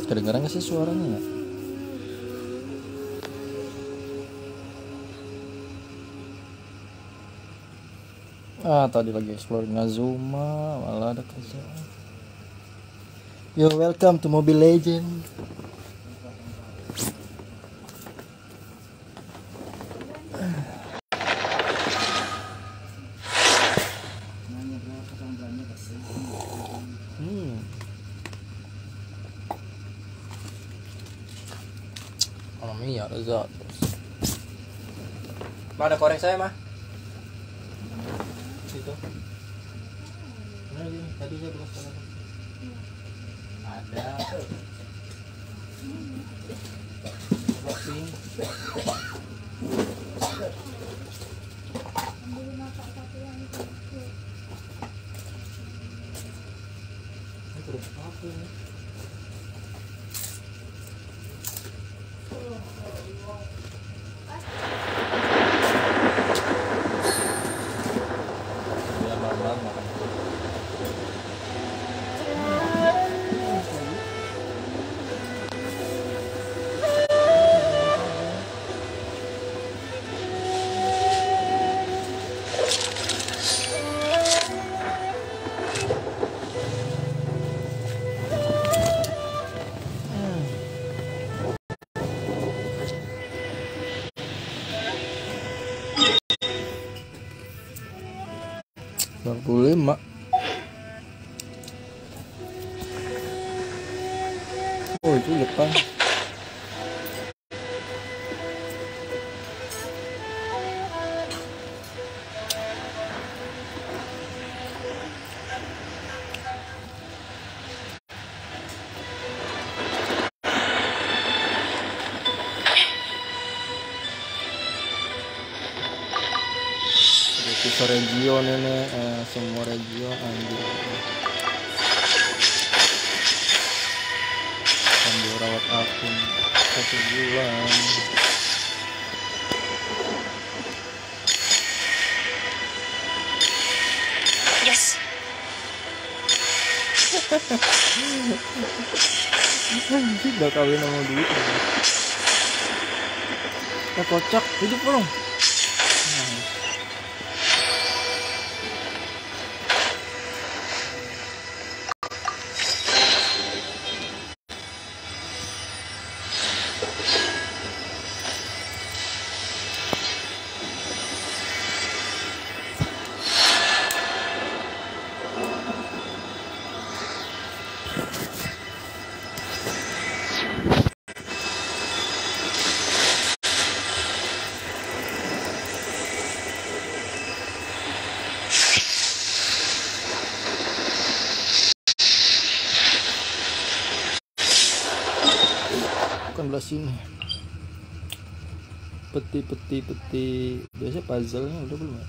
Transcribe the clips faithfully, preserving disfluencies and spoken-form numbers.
Kedengeran nggak sih suaranya ya? Ah, tadi lagi explore Nazuma, malah ada kerjaan. Yo, welcome to Mobile Legend. Hmm. Oh, Mia, Zat. Mana korek saya, mah? Situ. Mana ini? Tadi saya belum salah. Ada. Shopping. Ini terus apa ini? Ya normal makan. dua puluh lima. Oh, itu depan. Itu region ini, eh, semua region anjir. Sambil rawat akun satu bulan. Yes. Anjir, gak kawin sama duit. Ya kocak, hidup dong. Bukan belah sini. Peti peti peti. Biasa puzzle-nya udah belum ya?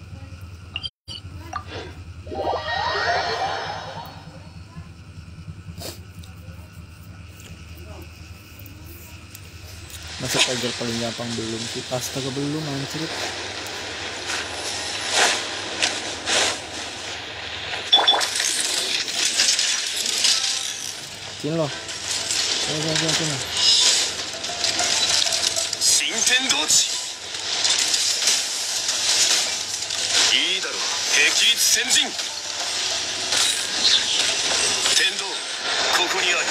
Masa puzzle paling gampang belum sih? Astaga, belum anjir. Sini loh. Sini sini sini sini. 新天道地いいだろう霹靂先陣天道ここにあり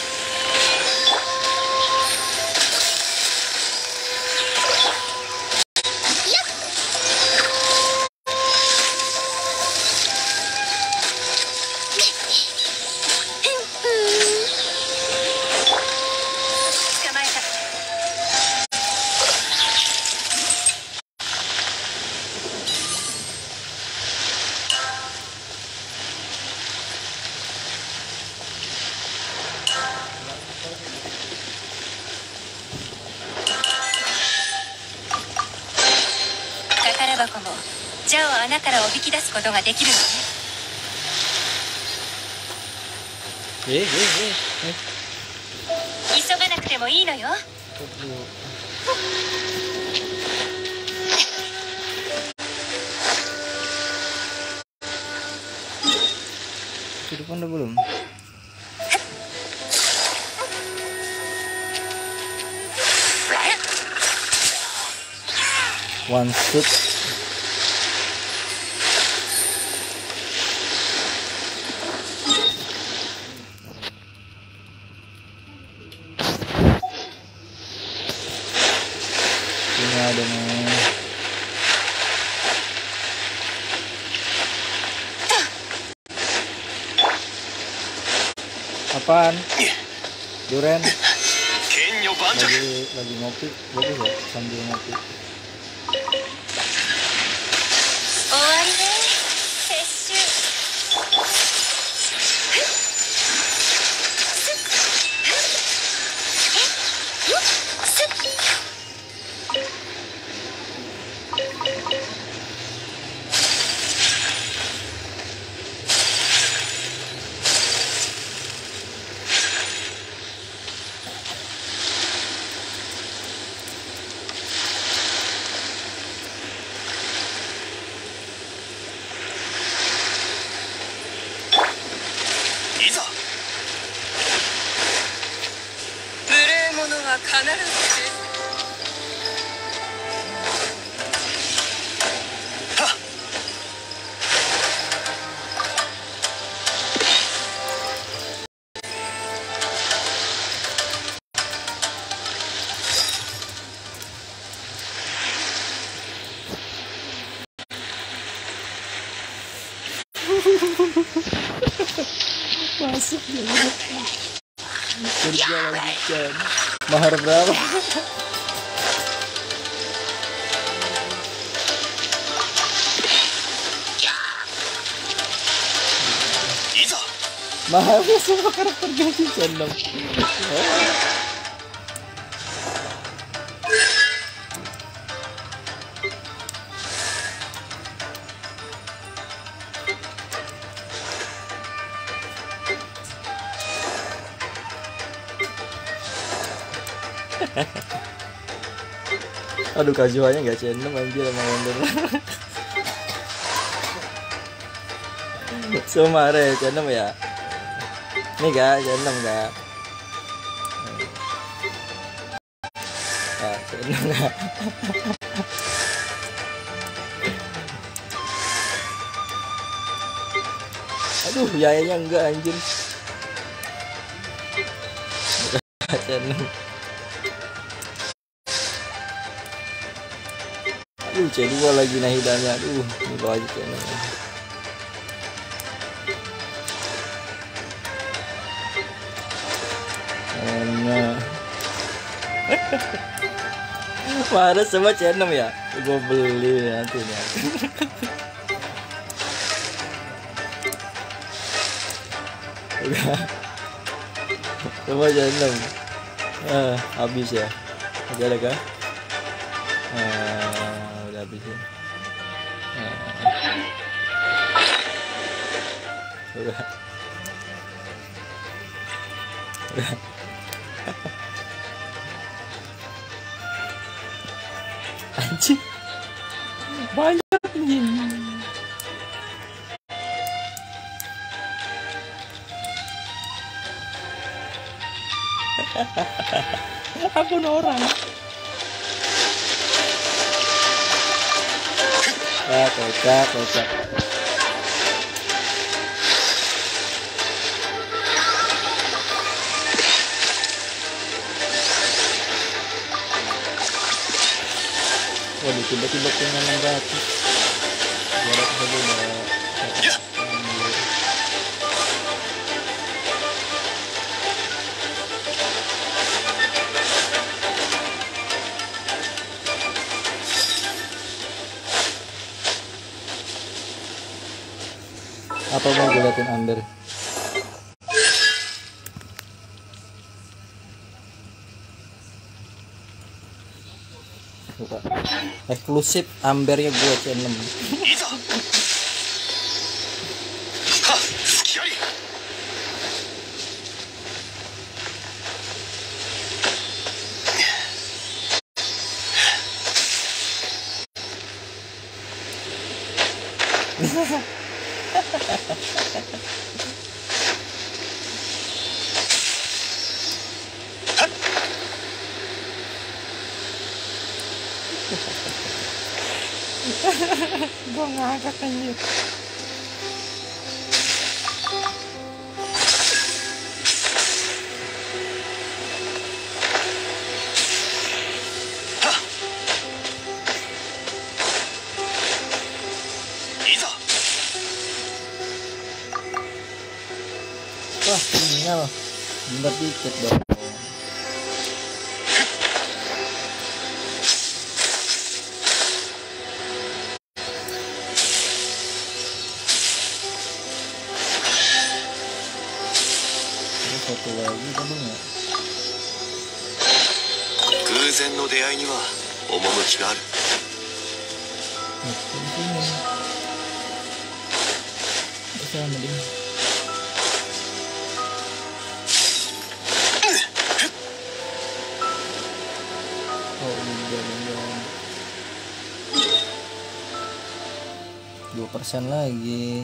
宝箱もジャを穴からおびき出すことができるのね。 Eh, eh, eh, eh. 急がなくてもいいのよ。 Ke depan udah belum? One shoot. Ini ada nih. Apaan? Duren. Lagi lagi ngopi, bagus ya sambil ngopi. Masuk ya. Kerja lanjutkan. Mahar berapa? Maharnya semua karakter gaji channel. Aduh, kajuannya nggak channel anjir sama Wonder. Sumare channel ya. Ini gak channel gak. Ah, channel gak. Aduh, yayanya enggak anjir. Channel. Aduh, C dua lagi nahidanya. Aduh, ini bawa aja channelnya. Nah. Mana semua channel ya? Gue beli nantinya. Udah. Semua channel. Ah, habis ya. Masih ada kah? Ah, udah habis ya. Ah. Udah. Udah. Anjing banyak nih. Akun orang. Ah, kocak, kocak. Waduh, tiba-tiba kena enam ratus. dua ratus aja udah. Apa mau gue liatin Amber? Eksklusif Ambernya gue C enam. Gua ngakak anjir. Wah, tinggal bentar dikit dong. Terus satu lagi kan ya. 偶然の出会いには趣がある。 Nah, di sini. Bisa mending. Oh, udah udah. dua persen lagi.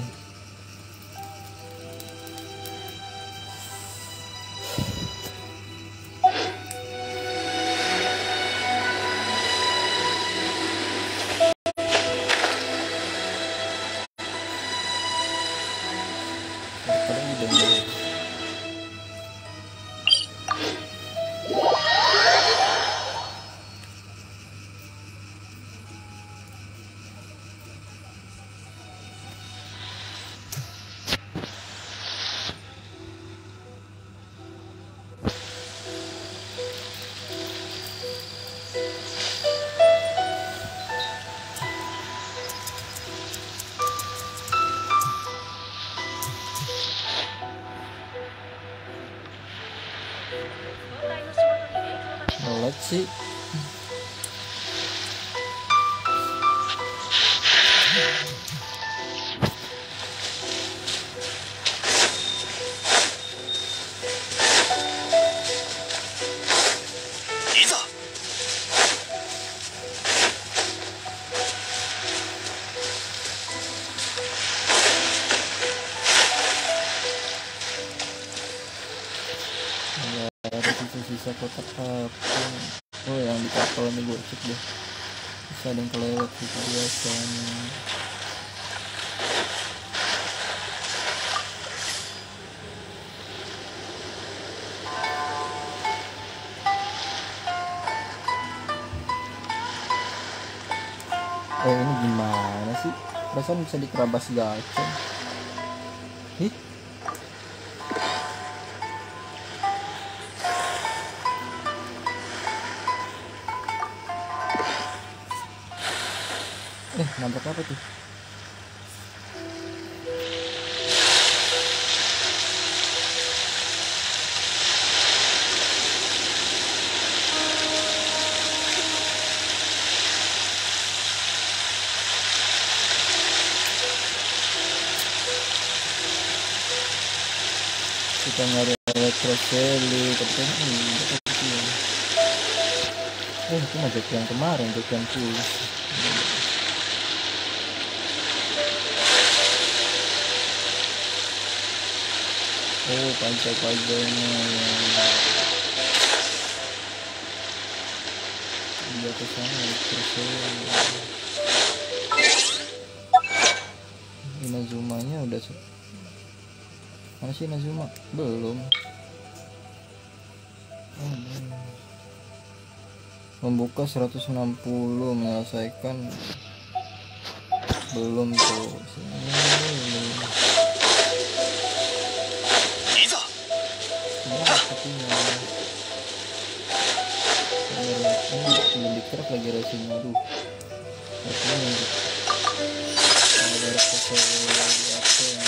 Melek sih. Sisa kotak apa? Oh, yang di kapal nih gue cek deh. Bisa ada yang kelewat sih biasanya. Eh, ini gimana sih? Perasaan bisa dikerabas gacha. Ih. Eh, nabrak apa tuh? Kita nyari retroseli, tapi kan ini udah kecil. Eh, itu mah jack yang kemarin, jack yang pulis. Oh, pajak-pajaknya dia ke sana retroseli. Inazumanya udah mana sih Inazuma? Belum. Oh, belum. Membuka seratus enam puluh, menyelesaikan belum tuh. Sini belum. Nah, sepertinya ini belum dikerap lagi racingnya. Aduh, racingnya ada retroseli lagi apa yang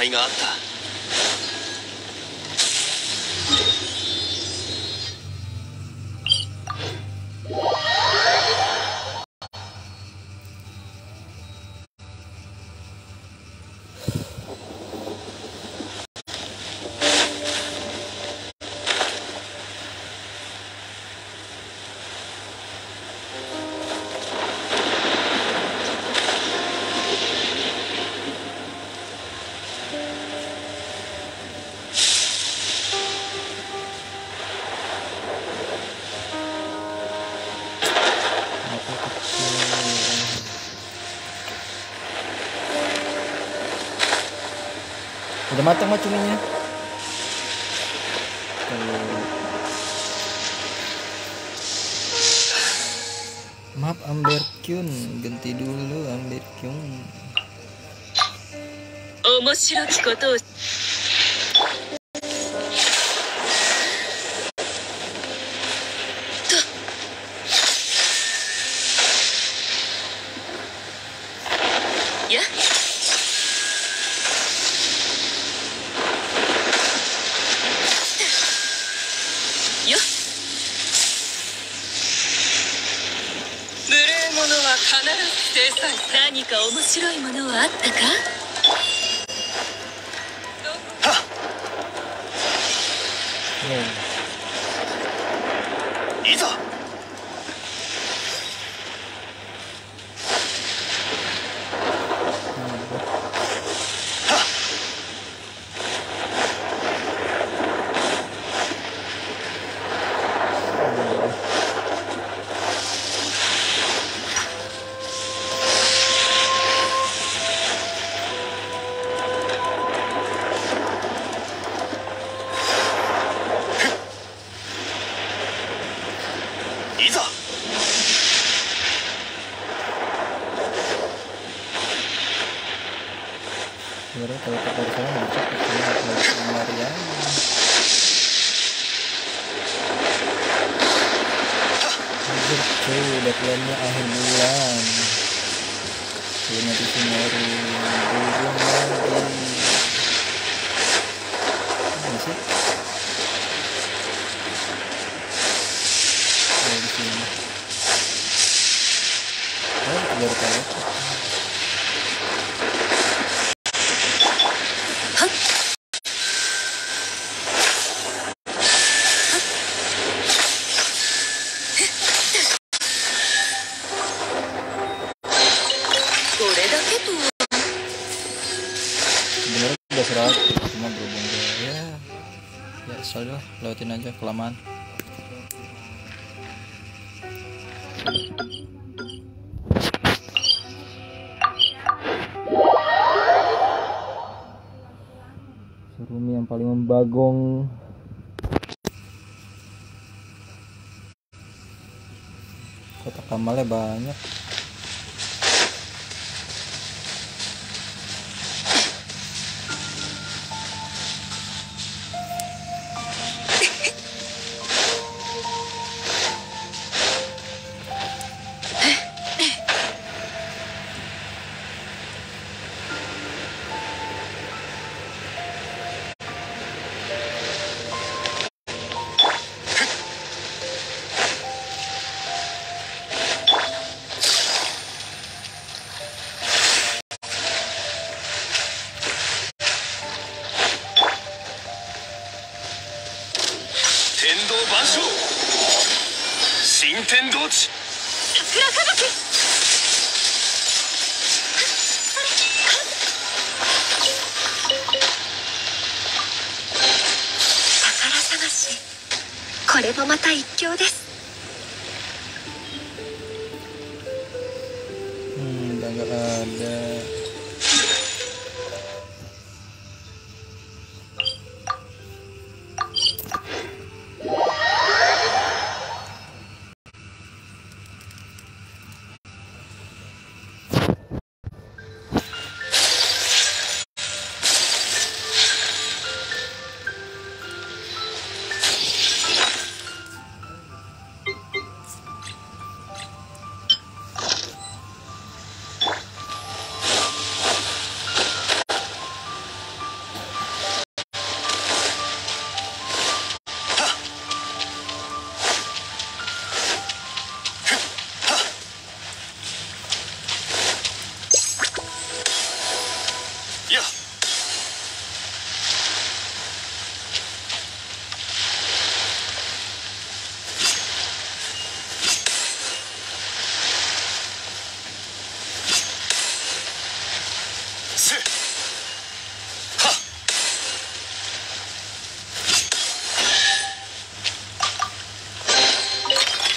いがあった。 Udah matang mah cuminya. Tuh. Maaf Amber Kyun, ganti dulu Amber Kyun. 面白きことを 何か面白いものはあったか？ いざ。 Sebenarnya kalau ke sana nggak bisa ke Maria. Anjir cuy, deadline-nya akhir bulan. Belum di Sumeru, belum lagi. Ini sih. Oh, di sini. Oh, baru tahu. 'Cuma berhubung gue ya ya salah lewatin aja kelamaan. Surumi yang paling membagong. Kotak kamalnya banyak. Hmm, udah nggak ada.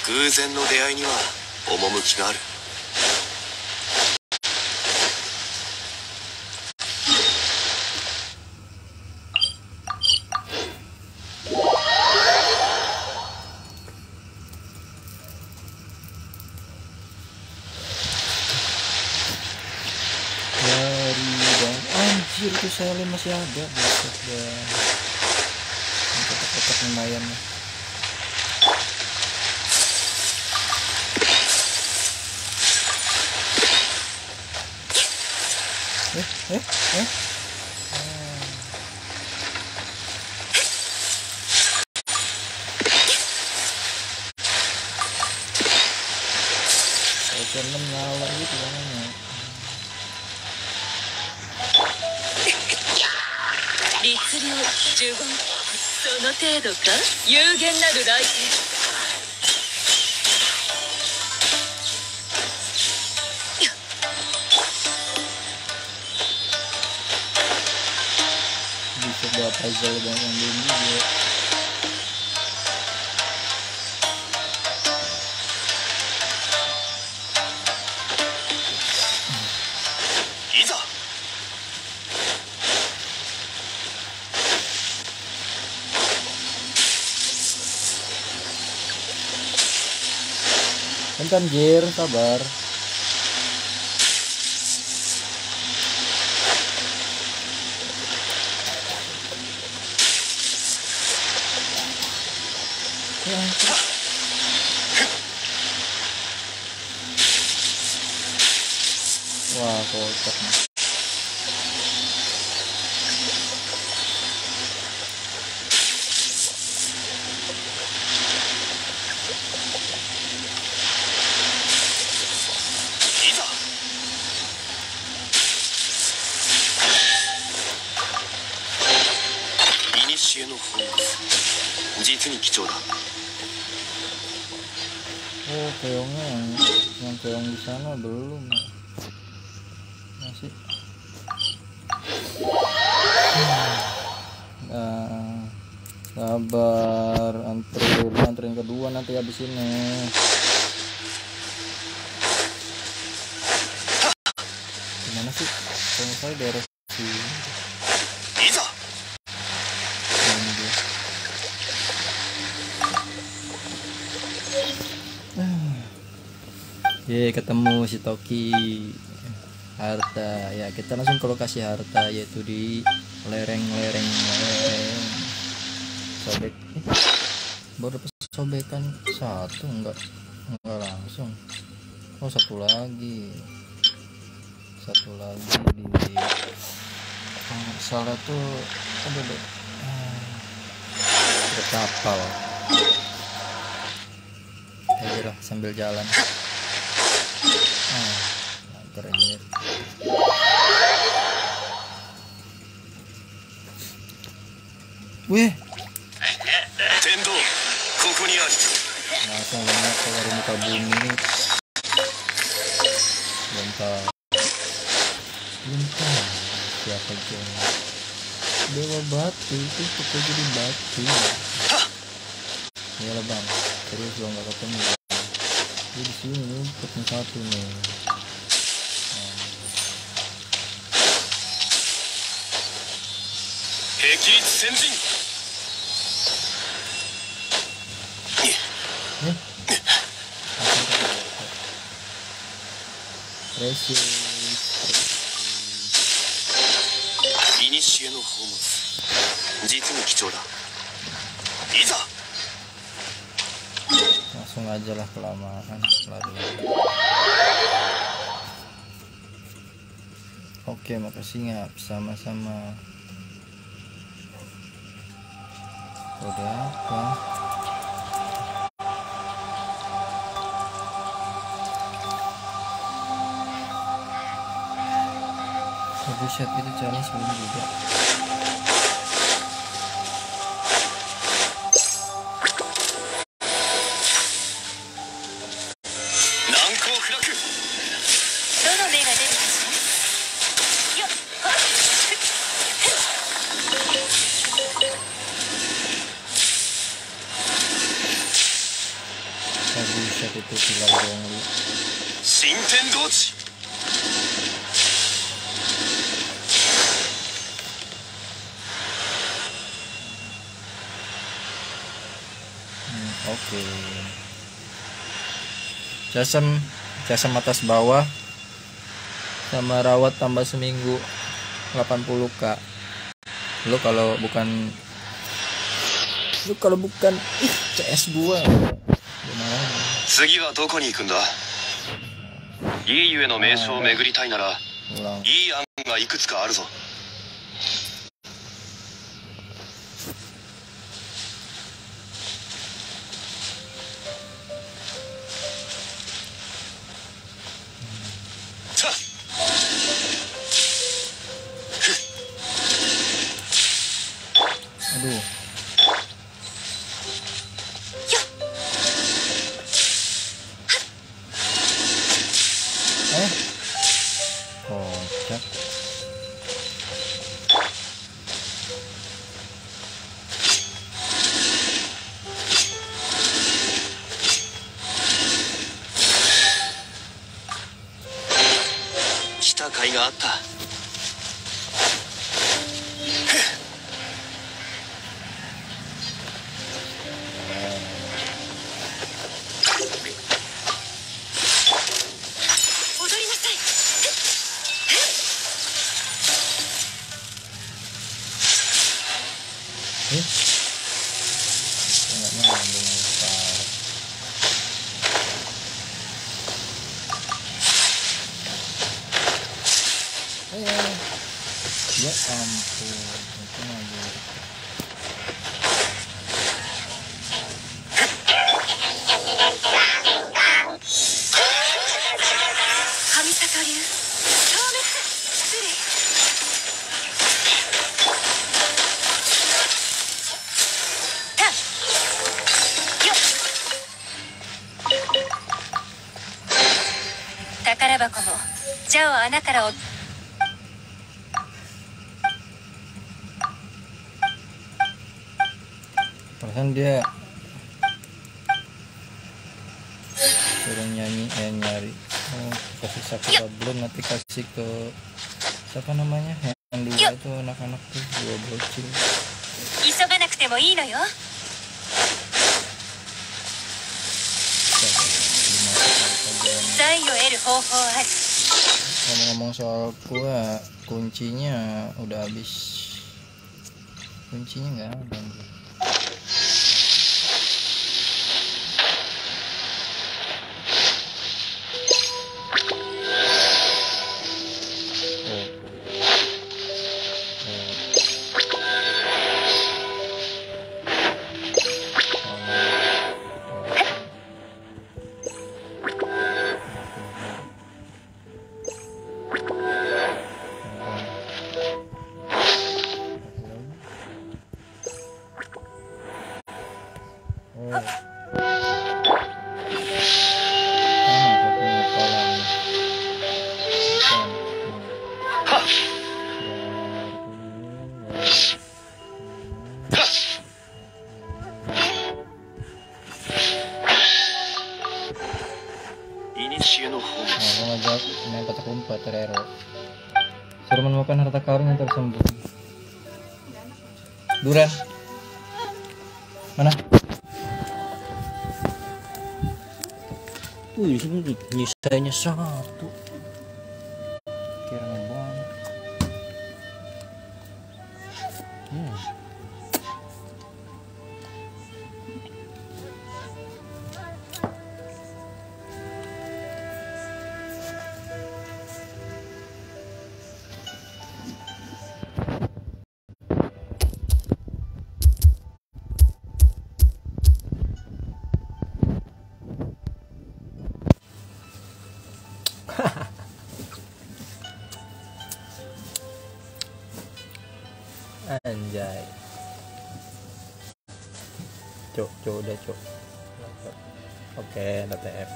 偶然の出会いには趣がある。 Dari dan anjir itu saya masih ada. Buset dah. Kotak-kotak lumayan nih. Eh, eh, eh. Saya seneng nyala gitu namanya. 律令呪言その程度か有限なる来世 Bisa buat puzzle dan yang belum juga. いざ。 Bentar Jir, sabar. Wah, kocak nih. 古の宝物実に貴重だ。 Oh, keongnya yang yang keong di sana belum. Masih. Nah, sabar, antri, antri yang kedua nanti habis ini. Gimana sih? Kalau saya daerah sini. Ye, ketemu si Toki harta ya, kita langsung ke lokasi harta yaitu di lereng-lereng lereng sobek eh, baru dapat sobekan satu enggak enggak langsung. Oh, satu lagi satu lagi di oh, salah tuh ada deh ada kapal aja lah sambil jalan. Ah, keren ya. Wih, Tendo, koko ni aru. langsung banget keluar muka bumi. Bentar, bentar, siapa aja? Dewa batu itu suka jadi batu. Ya lah bang, terus gua nggak ketemu. Dia di sini nih, ketemu satu nih. Hekiritsu Senjin. Eh? Precious. 古の宝物実に貴重だ。いざ。 Langsung aja lah, kelamaan lari. Oke, makasih ngap sama-sama. Udah apa? Tapi shot itu challenge belum juga. Oh, buset itu pilar Gongli. 新天道地 Hmm, oke. Jasem, jasem atas bawah sama rawat tambah seminggu delapan puluh k. Lu kalau bukan lu kalau bukan ih C S gua gimana? 次はどこに行くんだいいゆえの名所を巡りたいなら Ulang. いい案がいくつかあるぞ Aduh. Eh. Kocak. Kita 甲斐があった踊りなさい。 Eh. Enggak nyambung Pak. Eh. Ya ampun, itu lagi. Kamisaka流消滅。失礼。タン。よっ。宝箱もジャオ穴からお。 Perasaan dia suruh nyanyi eh nyari. Oh, kasih Sakura belum nanti kasih ke siapa namanya yang dua itu anak-anak tuh dua bocil. 急がなくてもいいのよ。 財を得る方法ある。 Ngomong-ngomong soal gua, kuncinya udah habis. Kuncinya nggak ada. Nah, gua ngajak main petak umpet Rero. Suruh menemukan harta karun yang tersembunyi. Duran. Mana? Wih, ini nyisanya satu. Kiranya banget. Hmm. Anjay. Cuk, cuk, udah cuk. Oke, D T F.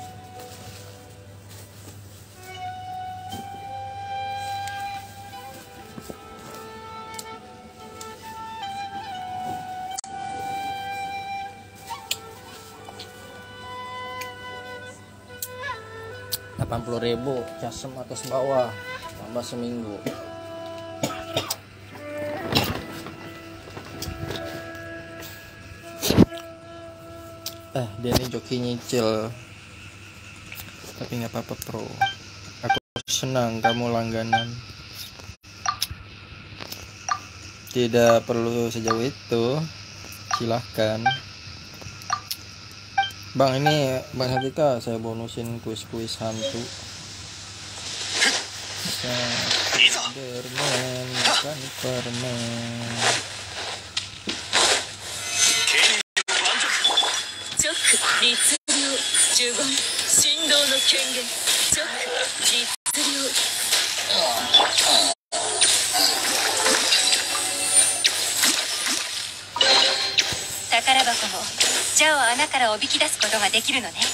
delapan puluh ribu casem atas bawah tambah seminggu. Eh dia ini joki nyicil tapi nggak apa-apa bro, aku senang kamu langganan, tidak perlu sejauh itu, silahkan. Bang ini Bang Hatika saya bonusin kuis-kuis hantu. Spiderman bukan permen. Cok律令呪言振動の権限ちょ律令宝箱もジャを穴からおびき出すことができるのね。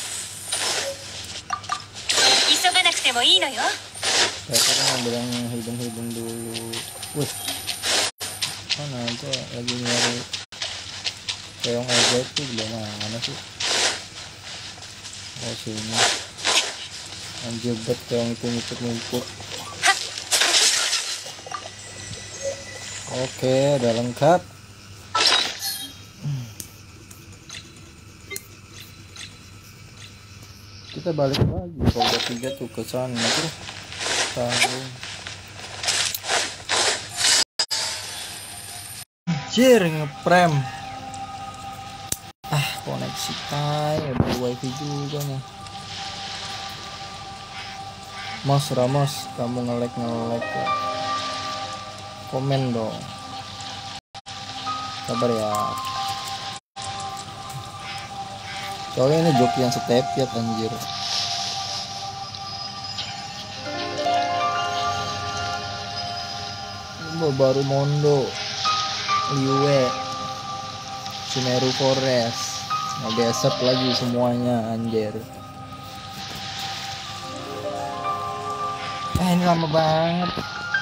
急がなくてもいいのよ。 Ya kan bilang hidung-hidung dulu. Wih, mana aja lagi nyari keong aja itu belum mana sih? Oh sini. Anjir bet keong itu ngikut-ngikut. Oke, udah lengkap. Kita balik lagi kalau tiga tuh ke sana tuh. Tahu. Anjir ngeprem. Ah koneksi tay ada wifi juga nih. Mas Ramos kamu nge-lag nge-lag ya. Komen dong. Sabar ya. Soalnya ini joki yang setepet anjir. Baru Mondo, Liwe, Cimeru Forest, ngegesek lagi semuanya anjir. Eh ini lama banget.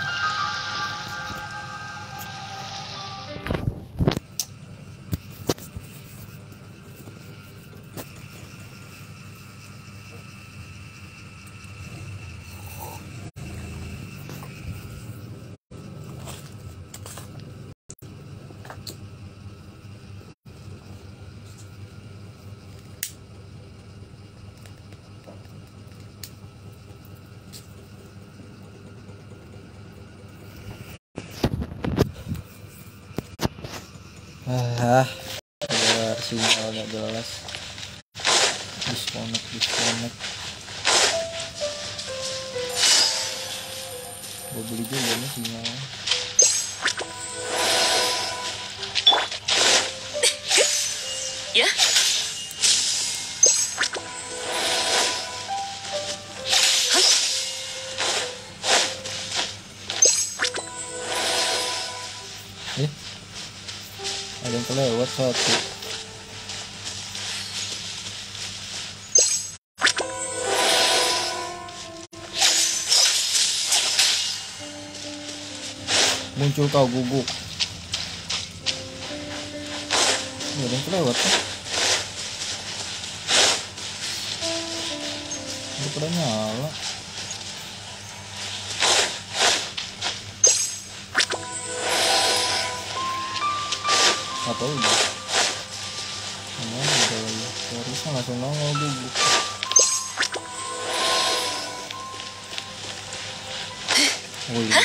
Ah, keluar sinyal gak jelas. Disconnect, disconnect. Gue beli juga nih sinyal. Ya. Eh, ada yang kelewat satu. Muncul kau guguk. Ada yang kelewat kan? Udah pada nyala. Apa udah? Mana udah lagi? Harusnya langsung nongol guguk. Oh iya.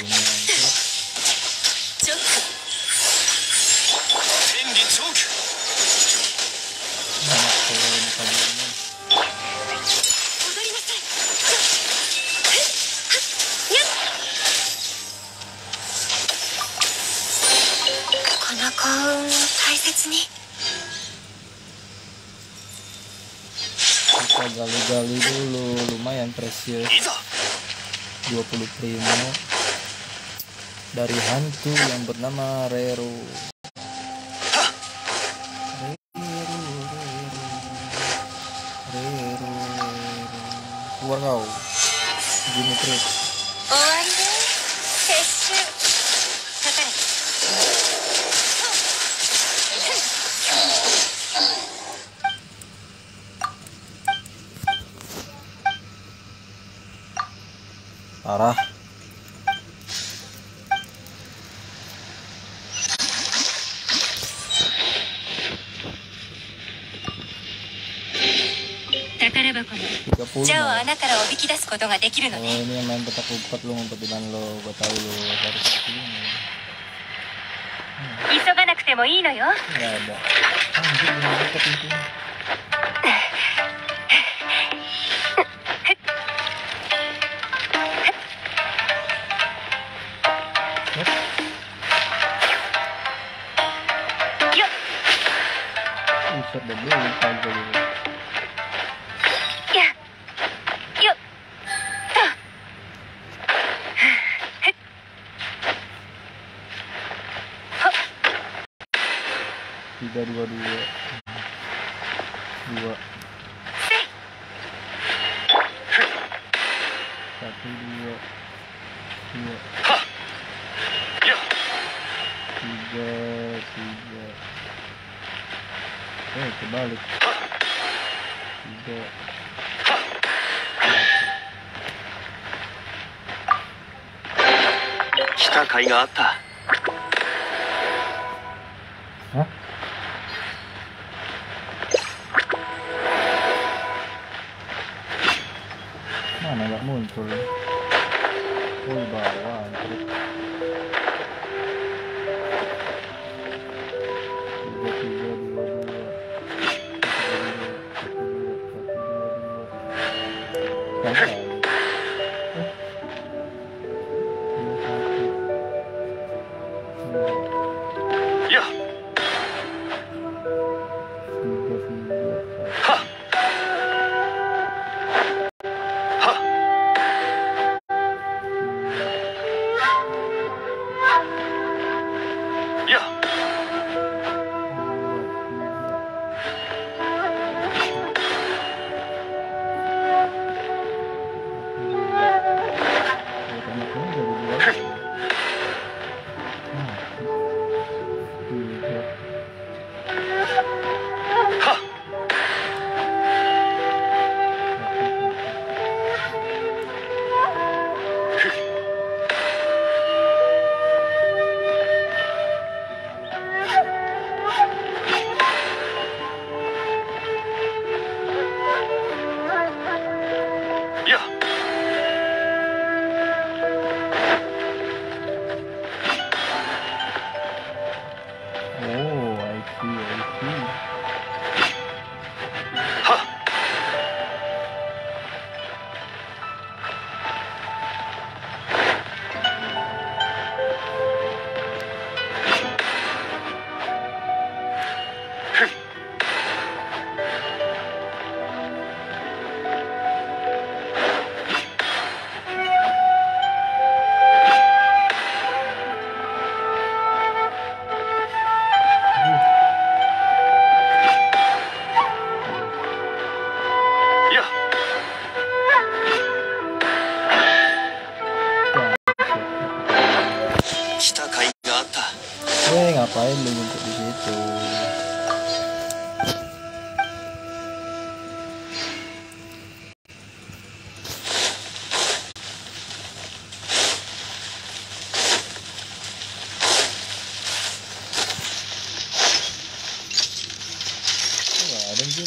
Kita gali-gali dulu, lumayan precious. dua puluh primo dari hantu yang bernama Rero. Rero, Rero, Rero, keluar kau. Gini terus. Parah. tiga puluh ジャを malah. 穴からおびき出すことができるの Oh ね。 ini yang main petak umpet lu ngumpetinan lo, gua tahu lo harus begini. 急がなくてもいいのよ。 Nggak ada. Anjir belum dapet pintunya. Buset dah belum tahu gue. Tiga dua dua dua satu dua dua tiga tiga eh kebalik tiga 来た甲斐があった。 Hah? Mana nggak muncul? Oh di bawah. Anjir. Tiga tiga dua dua. Satu dua satu dua dua. Sampai. Eh. Dua satu. Dua. いや Tiga tiga. はっはっ いや はっ いや Oh, I see, I see. はっ いや 来た甲斐があった。 Eh, ngapain lu ngumpet di situ? Nggak ada anjir.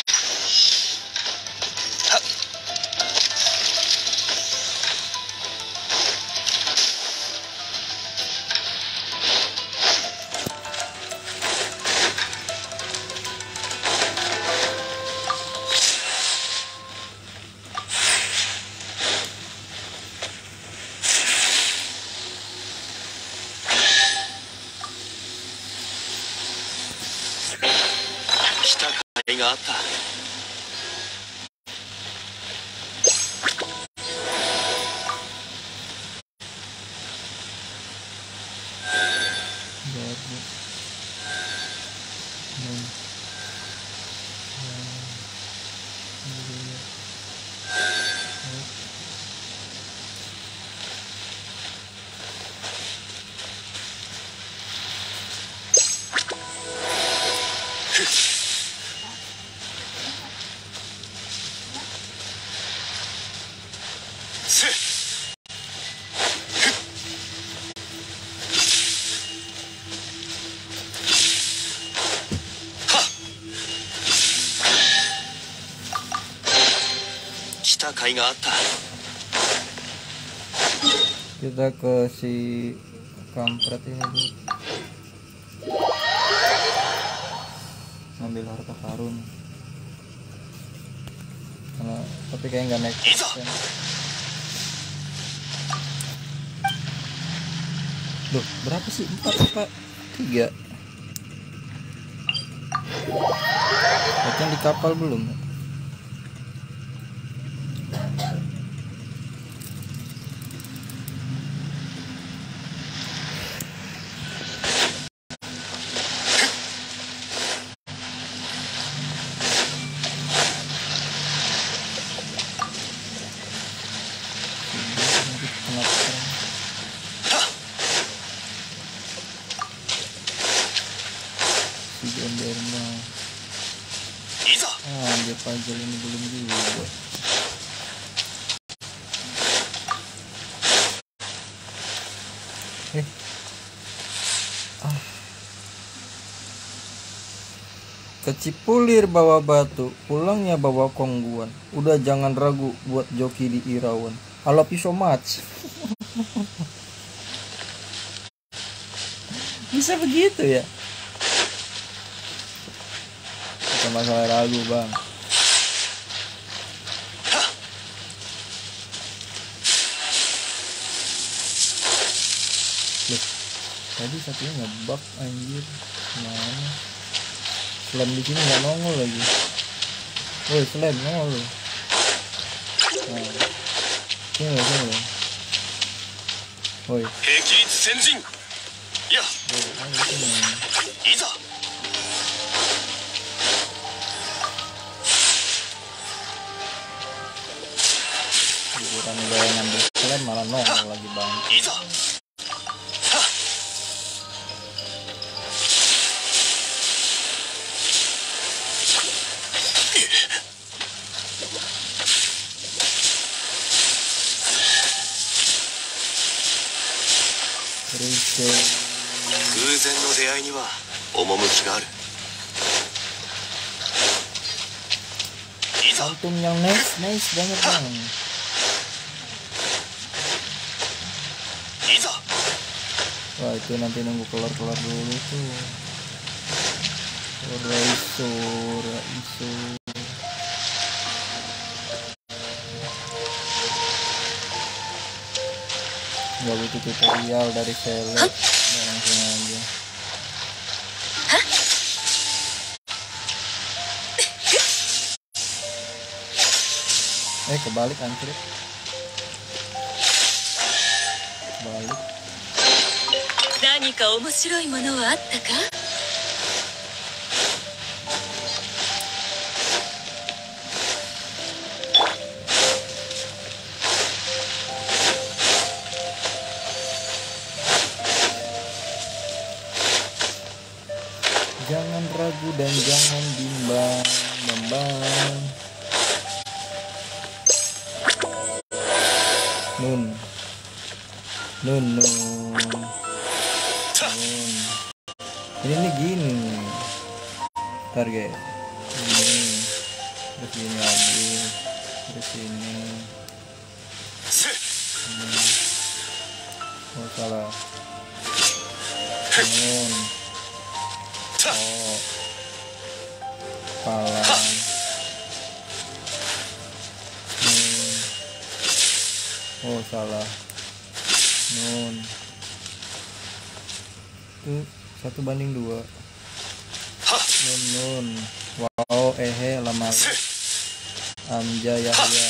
甲斐があった。 Baru. Hmm. た甲斐があった。 Kita ke si kampret ini dulu. Ngambil harta karun. Karena, tapi kayak nggak naik persen. Loh, berapa sih? Empat apa? Tiga. Bacaan di kapal belum? Puzzle ini belum juga. Eh. Ah. Kecipulir bawa batu, pulangnya bawa kongguan. Udah jangan ragu buat joki di Irawan. I love you so much. Bisa begitu ya? Bukan masalah ragu, Bang. Tadi satunya ngebug anjir. Mana? Slam di sini nggak nongol lagi. Woi, slam nongol. Nah. Sini loh, sini loh. Woi. Heki senjin. Ya. Iza. Bukan udah ngambil slam malah nongol lagi, Bang. Iza.偶然の出会いには趣がある。 Antum yang nice, nice banget, Bang. Wah, itu nanti nunggu keluar-keluar dulu tuh. Raiso, Raiso. Gak butuh tutorial dari seleb, langsung aja. Eh, kebalik anjir. Balik. 何か面白いものはあったか? Jangan ragu dan jangan bimbang, bimbang. Nun, nun, nun, nun. Ini nih gini nih. Target. Ini, terus ini lagi, terus ini. Ini. Oh salah. Nun. Oh, palang. Nun. Oh salah. Nun. Itu satu banding dua. Nun nun. Wow, ehe lama. Amja Yahya.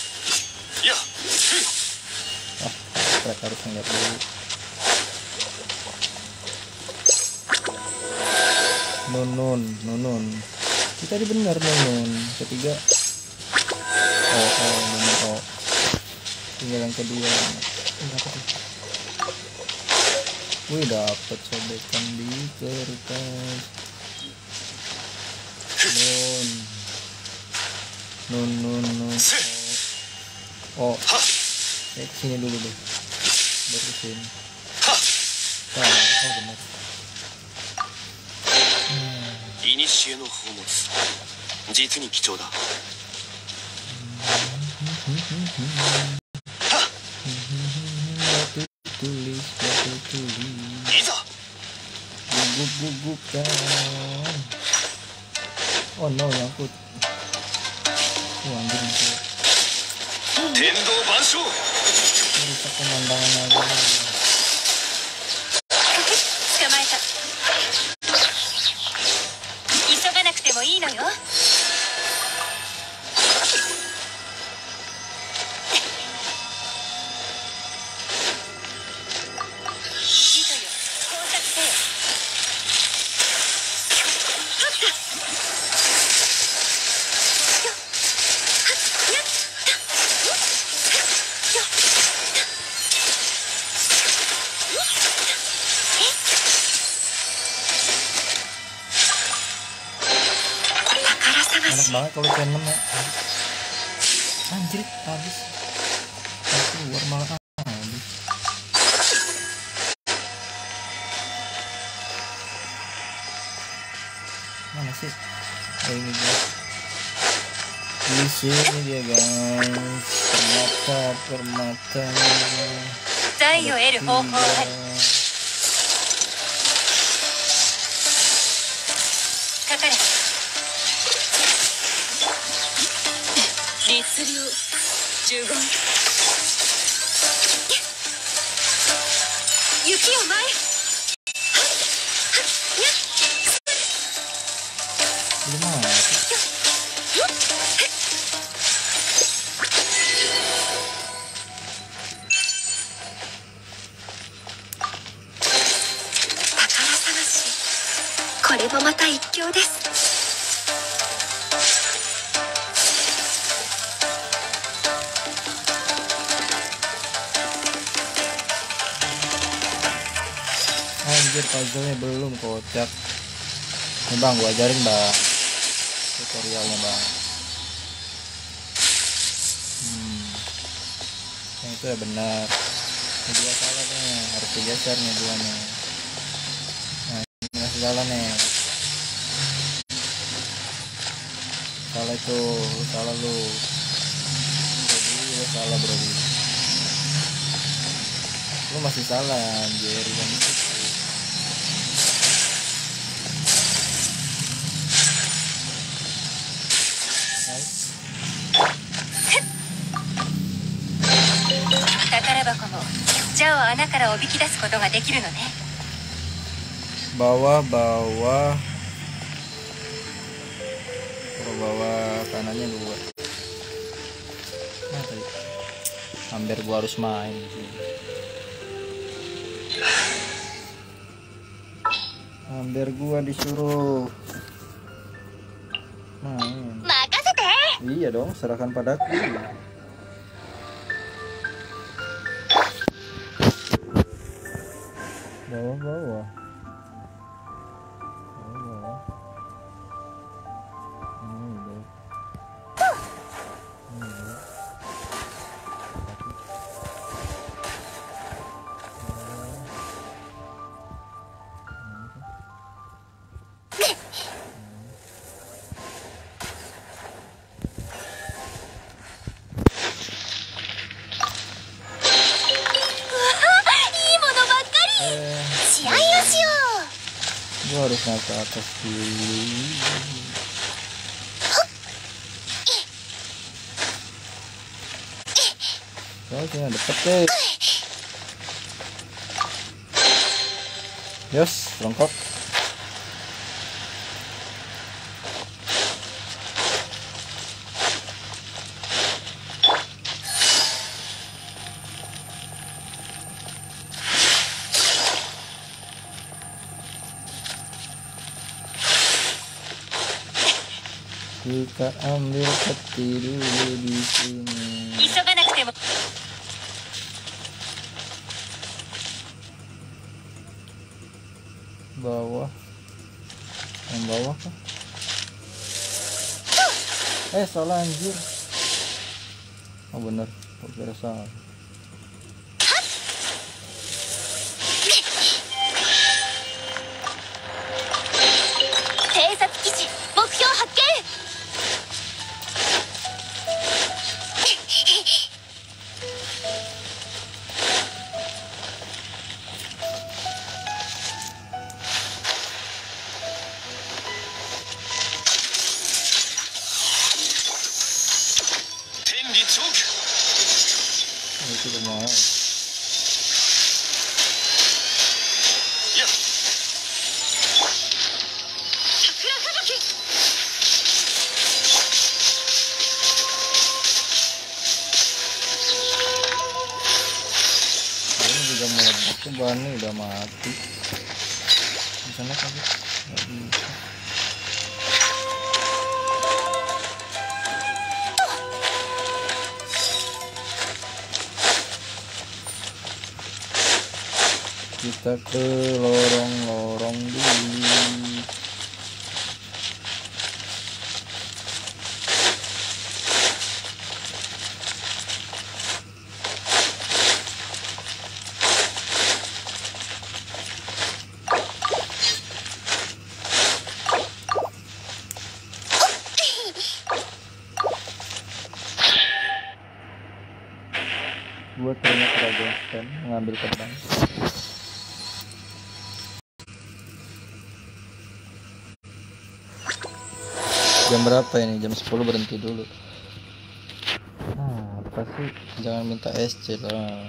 Ah, mereka harus ngeliat dulu. Nun nun nun nun. Kita tadi benar nun nun. Ketiga. Oh oh nun oh. Tinggal yang kedua. Ini apa tuh? Wih, dapat sobekan di kertas. Nun nun nun nun. Oh, oh. Eh, sini dulu deh. Baru sini. Nah, oh benar. 古の宝物、実に貴重だ。 Batu tulis, batu tulis. Gugup gugupkan. Oh no, nyangkut. Oh anjir nyangkut. Tendo Bansho. Rusak pemandangan aja. 捕まえた。急がなくてもいいのよ。糸よ、工作せよ。はった。よっ。はっ。やった。よっ。よっ。 Enak banget kalau channel ya. Anjir habis. Keluar malah habis. Mana sih? Oh ini dia. Di sini dia guys. Permata, permata. 財を得る方法ある。かかれ。律令呪言。雪を舞え。 Gimana sih? Takara探し。これもまた一興です。 Anjir puzzle-nya belum kocak. Nih bang, gua ajarin bang tutorialnya bang. Hmm. Yang itu ya benar. Ini dua salah nih, harus digeser nih dua nih. Nah ini masih salah nih. Salah itu, lu salah lu. Brody, lu salah Brody. Lu masih salah anjir yang itu. Bawah bawah bawah kanannya dua. Nah, tadi hampir gua harus main sih. Hampir gua disuruh main. Iya dong, serahkan padaku. Bawah bawah. Bawah. Ini deh. Ini deh. Gua harus naik ke atas dulu. Oh, sini deket deh. Yes, lengkap. Kita ambil peti dulu di sini. Bawah, yang bawah kah? Eh salah anjir. Oh bener, kok kira salah. tidak mau. Ya. Ini juga meledak tuh bannya udah mati. Di sana kan nggak bisa. Kita ke lorong-lorong dulu. Gua ternyata keraguan mengambil pedang. Jam berapa ini? Jam sepuluh berhenti dulu. Nah, apa sih? Jangan minta S C lah.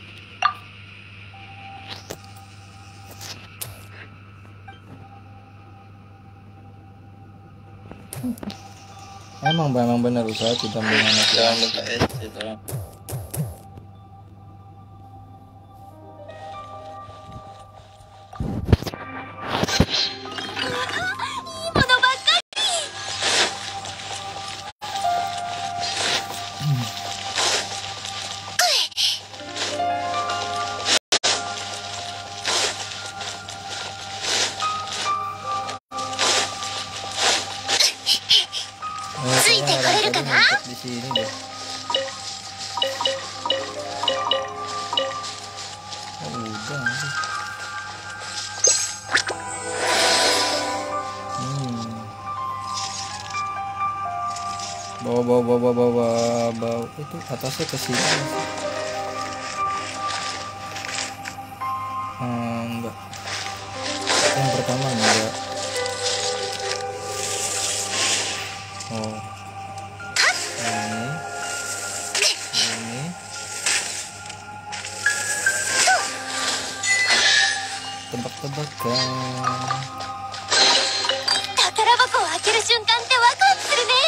Emang memang benar usaha tidak menganak. Jangan minta S C lah. Di sini deh. Oh, udah sih. Hmm. Bawa bawa bawa bawa bawa bawa itu atasnya ke sini. Hmm, enggak. Yang pertama enggak. Oh. Tebak-tebakan. 宝箱を開ける瞬間ってワクワクするね。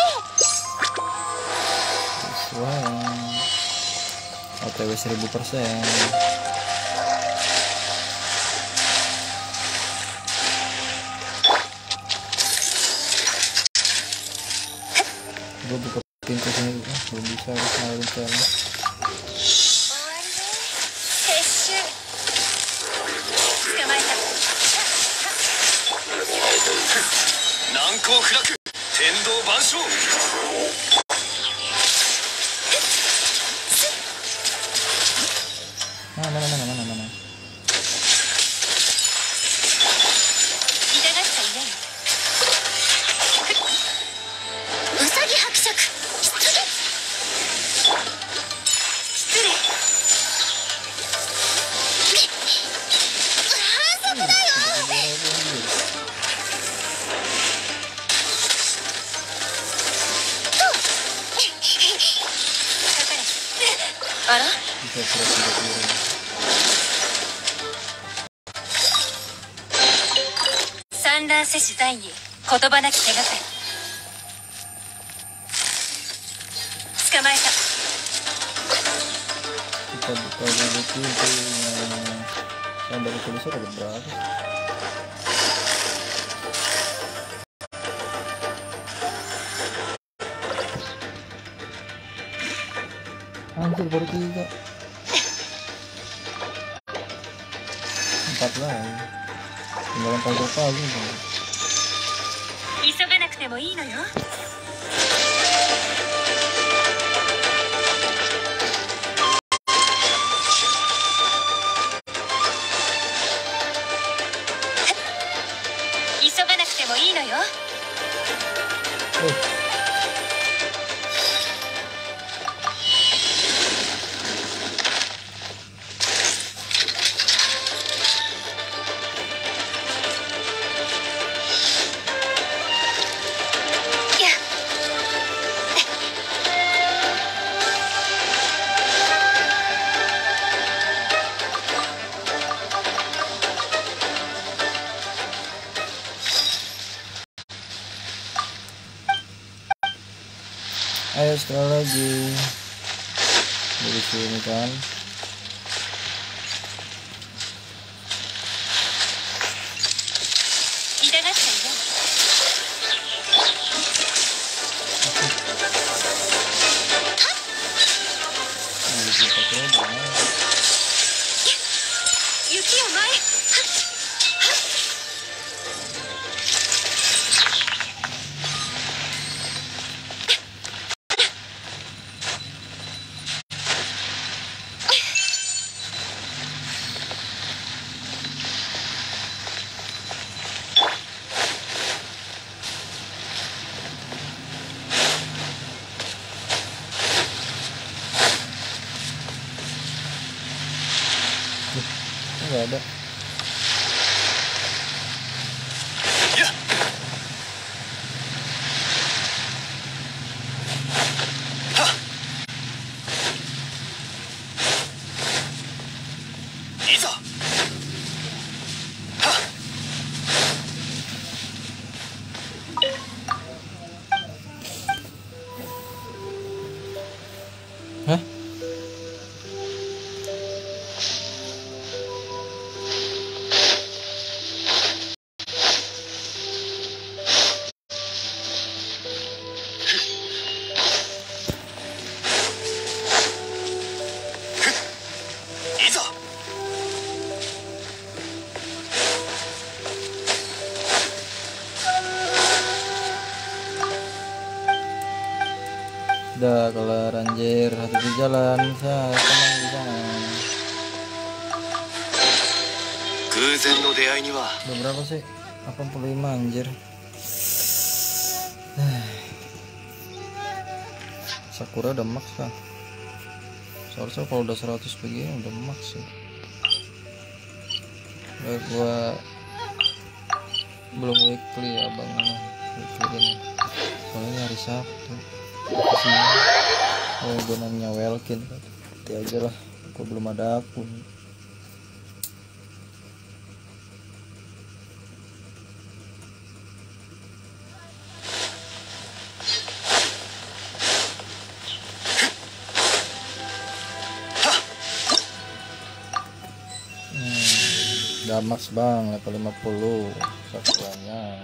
Sesuai. O T W seribu persen. Gue buka pintu sini, belum bisa harus ngalahin challenge. 難攻不落天道万象。 Mana mana mana mana mana. 痛がっちゃいない。うさぎ伯爵。失礼。失礼。反則だよ。 あら？ Bisa pura-pura turun. 産卵せし残意、言葉なき手がかり。捕まえた。 Kita buka dulu pintunya. Yang dari tulisnya ada berapa? Anjir baru tiga. Empat lagi. Tinggal empat kali. 急がなくてもいいのよ。急がなくてもいいのよ。 Oh. Ayo sekali lagi dari sini kan. Nggak ada. Hah? Udah kelar anjir, hati-hati jalan, saya tenang di sana. 偶然の出会いには Udah berapa sih? delapan puluh lima anjir. Sakura udah max lah. Seharusnya kalau udah seratus begini udah max sih. Udah gua belum weekly ya bang, weekly ini. Soalnya hari Sabtu. Kesini. Oh gue nanya Welkin, nanti aja lah. Gua belum ada akun. Udah max bang, level lima puluh sakuranya.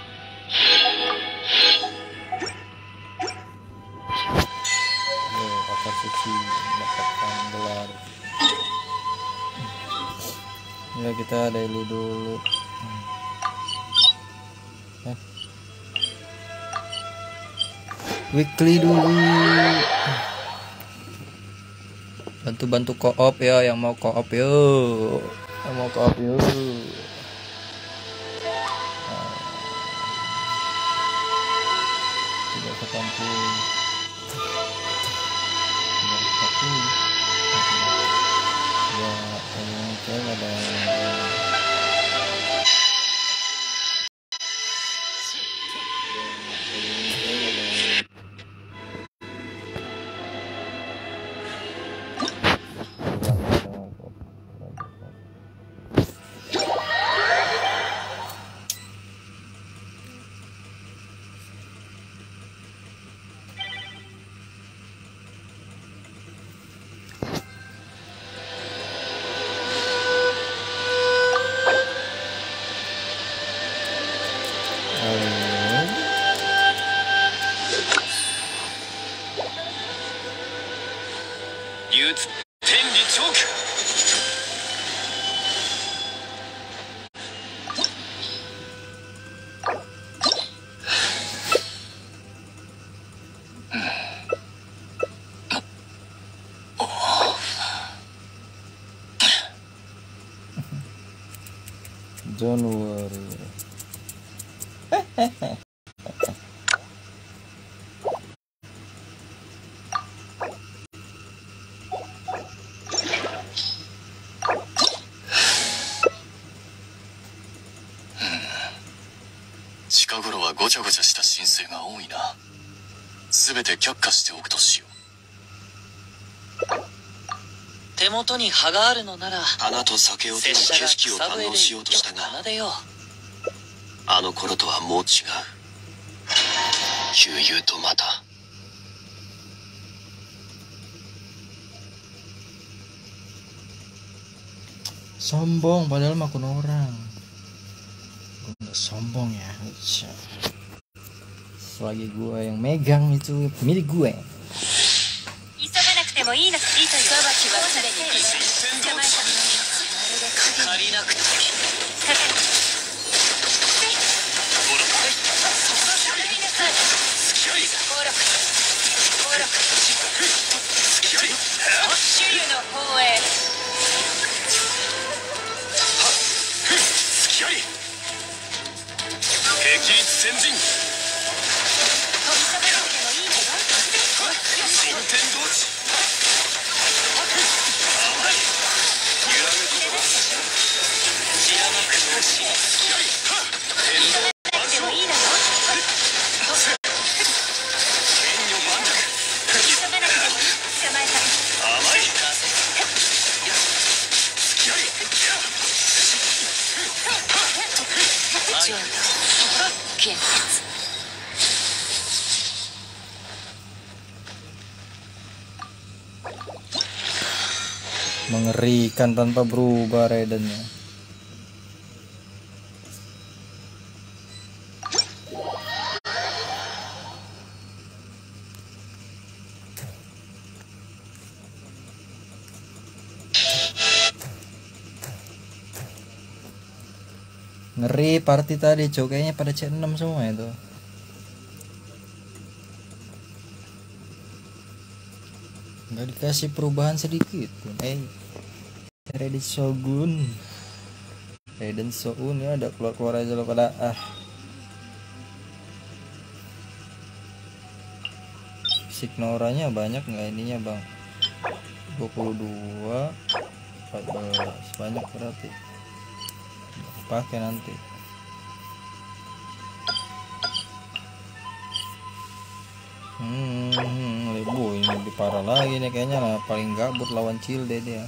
Oh, akar suci mendapatkan gelar. Ya kita daily dulu. Eh. Weekly dulu. Bantu-bantu co-op ya, yang mau co-op yuk. Yang mau co-op yuk. Tidak sekampung. Tidak sekampung. Ya, yang saya ada yang Januari. 近頃はごちゃごちゃした申請が多いな。すべて却下しておくとしよう。 手元に葉があるのなら花と酒を手に景色を堪能しようとしたが、あの頃とはもう違う。悠々とまた Sombong padahal makun orang. Gue nggak sombong ya. Selagi gue yang megang itu milik gue. 急がなくてもいいのいいという裁きはすでに捕まえた借りなくてかかる暴力暴力主湯の方へ隙あり霹靂先陣飛び飛ばなくてもいいのよ新天道地揺らぐことが知らなくてし天道なくてもいいのよ剣女盤石急がなくても捕まえた甘い隙あり上等検察 Mengerikan tanpa berubah Raidennya. Ngeri party tadi cok, kayaknya pada C enam semua itu. Nggak dikasih perubahan sedikit pun. Eh, Raiden Shogun, Raiden Shogun ya ada keluar-keluar aja lo pada ah. Signoranya banyak nggak ininya bang? dua puluh dua, empat belas banyak berarti. Pakai nanti. Hmm, Lebu ini lebih parah lagi nih kayaknya lah, paling gabut lawan Cilde dia.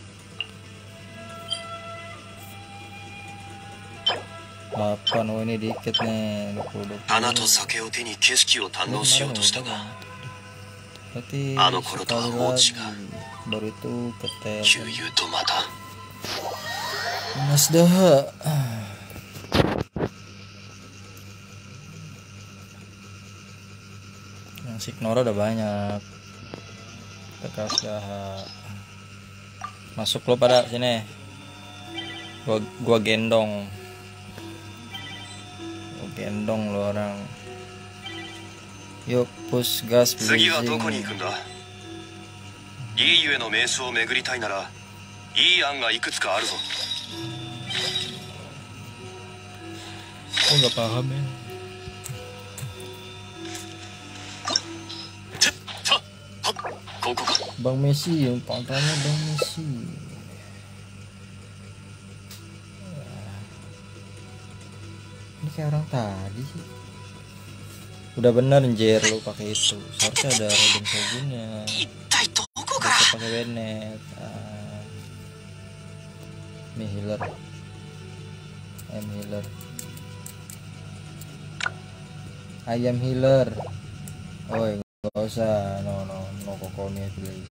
Apa oh ini dikit nih dua puluh dua puluh. 花と酒を手に景色を堪能しようとしたが Berarti Ano kalau sekali tahu lagi sih, baru itu ketel. 旧友とまた Mas Daha. Yang Signora udah banyak. Tekas Daha. Masuk lo pada sini. Gua gua gendong. Gua gendong lo orang. Yuk push gas 次はどこに blazing. 行くんだいいゆえの名所を巡りたいならいい案がいくつかあるぞ Aku nggak paham ya. Bang Messi, yang pantainya Bang Messi. Ini kayak orang tadi sih. Udah bener Jer lu pakai itu. Seharusnya ada Raiden Shogunnya. Bisa pakai Bennett. Ah. Ini healer. M healer. Ayam healer. Oi, gak usah. No, no, no kokone please.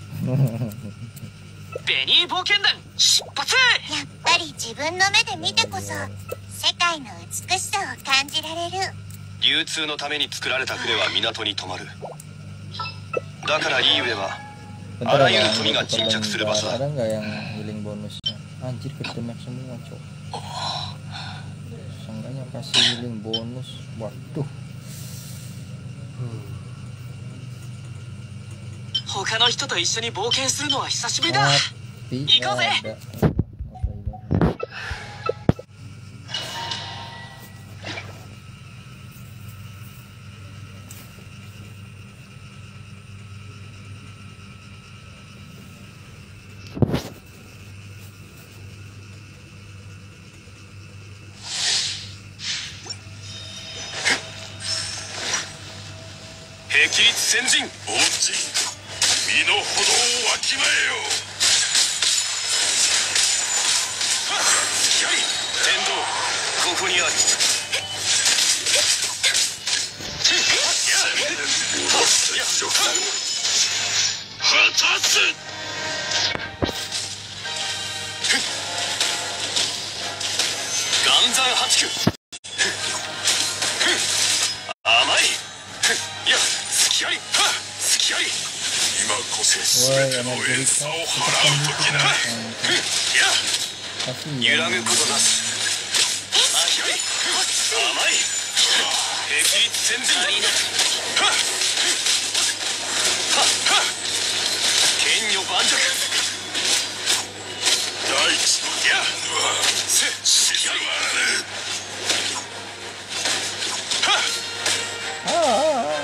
ベニー冒険団出発やっぱり自分の目で見てこそ世界の美しさを感じられる。 流通のために作られた船は港に止まるだからいいゆえは Bentar Ada ya, yang Tumi nggak cincak sudah basah. Ada nggak yang healing bonusnya? Anjir kedemek semua cok. Seenggaknya kasih healing bonus. Waduh. 他の人と一緒に冒険するのは久しぶりだ Tapi Iko, Be. ada. Hekilitsu Senjin 凡人身の程をわきまえよ天道ここにある果たす甘い。いや、隙あり。隙あり。今こそ Woi, 全ての energi 連 kita 鎖を cepat 払う gitu 時な。 kan. いや、 Tapi 揺 ya, らぐことなす。隙あり。甘い。霹靂戦陣。はっ。はっ。はっ。剣女盤石。大地の。いや。せ。隙あり。はっ。 ah, ah,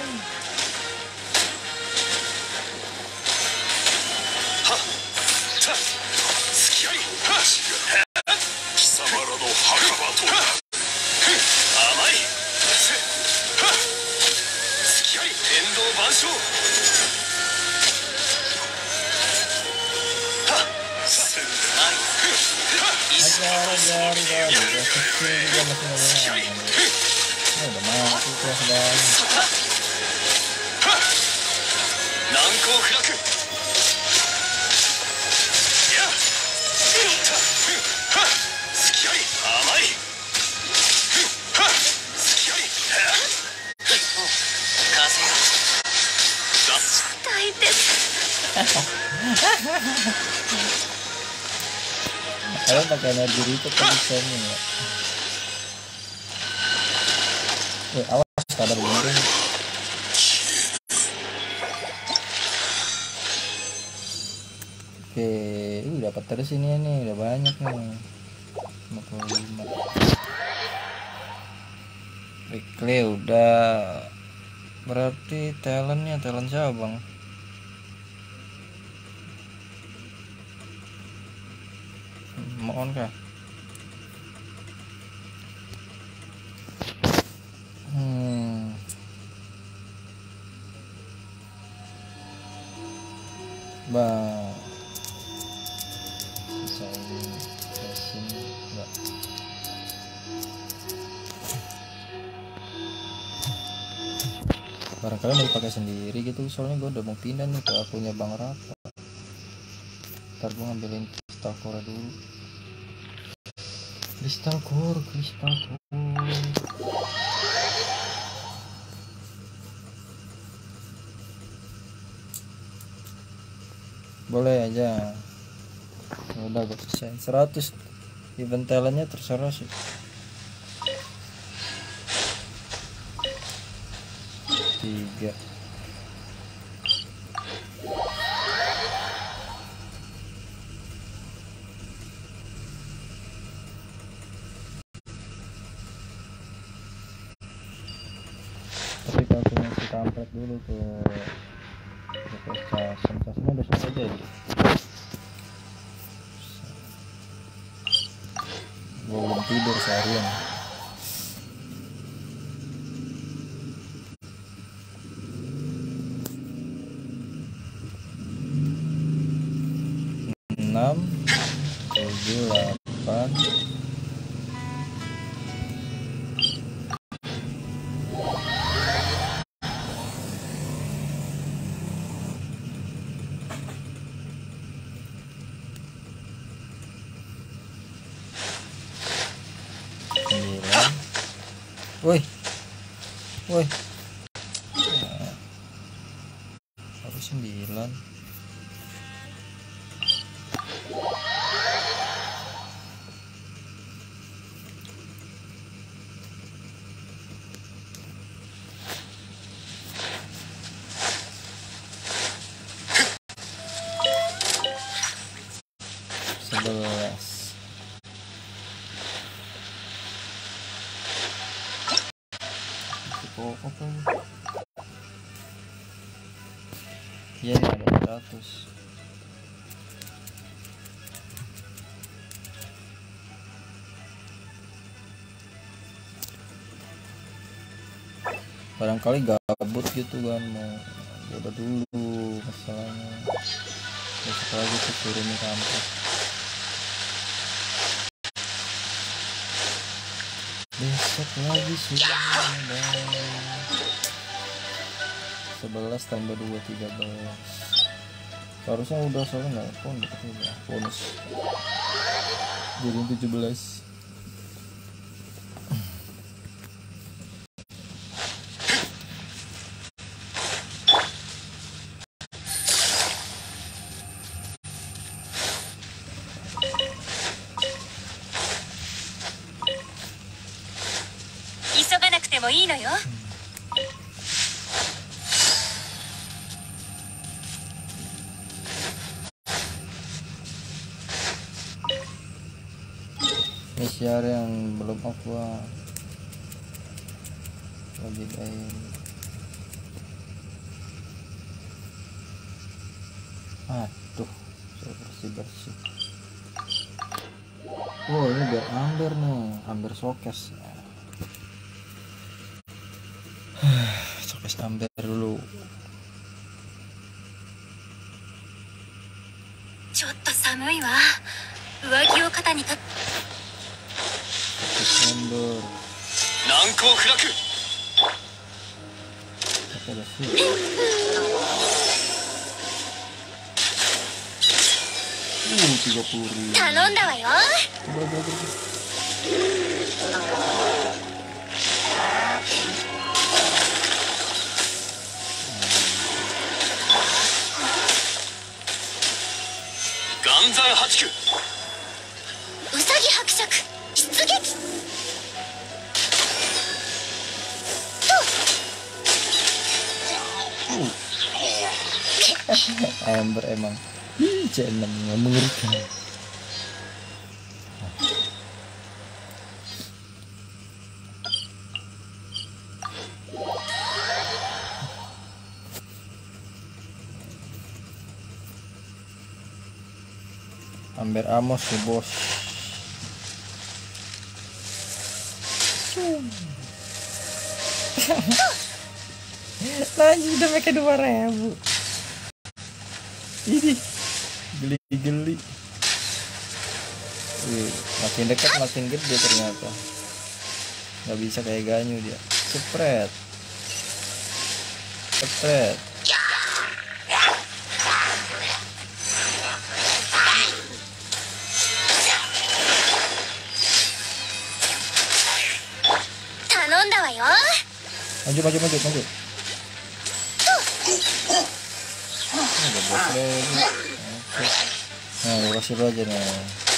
隙あり。貴様らの墓場と。甘い。隙あり。天道万象。 ajar, ajar, ajar, udah kecil juga masih ngomong. Ini udah mati tuh guys. 難攻不落。いや。隙あり。甘い。隙あり。風が出す。 大鉄 Kalian pakai energi itu kan bisa nih ya. Eh, awas kadar bunting. Oke, uh, dapat terus ini nih, udah banyak nih. lima puluh lima. Weekly udah. Berarti talentnya talent siapa, Bang? Mohon kah? Hmm. Bang. Bisa ini casing enggak? Barangkali mau dipakai sendiri gitu, soalnya gue udah mau pindah nih ke akunnya Bang Rata. Ntar gue ngambilin kristal core dulu. Kristal core, kristal core. Boleh aja. Udah gue selesai. seratus event talentnya terserah sih. Tiga. Tapi kalau punya si kampret dulu tuh casan casannya udah selesai aja. Gue belum tidur seharian. Enam, tujuh, delapan. Sembilan. Woi, woi. Nah, harus sembilan. Sebelas. Oh, apa ini? Iya nih ada seratus. Barangkali gabut gitu kan, mau udah dulu masalahnya. Besok lagi tuh turun nih kampus. Besok lagi sudah sebelas tambah dua tiga belas. Seharusnya udah, soalnya nggak pun udah bonus jadi tujuh belas. もいいのよ。 Misiar yang belum aqua wajib air. Aduh, saya bersih bersih. Oh, ini biar amber nih, amber showcase. Showcase amber dulu. ちょっと寒いわ。上着を肩にか。 Amber. 難攻不落。 Apa dah sih? Uh, tiga puluh ribu. 頼んだわよ。 Coba, coba, coba. Ganzan Hachiku. うさぎ伯爵出撃。 Amber emang Ih, C enam yang mengerikan. Amber Amos ya bos. Lanjut udah pakai dua ribu. Ini geli-geli. Wih, makin dekat makin gede ternyata. Nggak bisa kayak ganyu dia. Cepret. Cepret. Maju maju maju maju. Udah bos lagi. Oke. Nah, gue kasih dulu aja nih.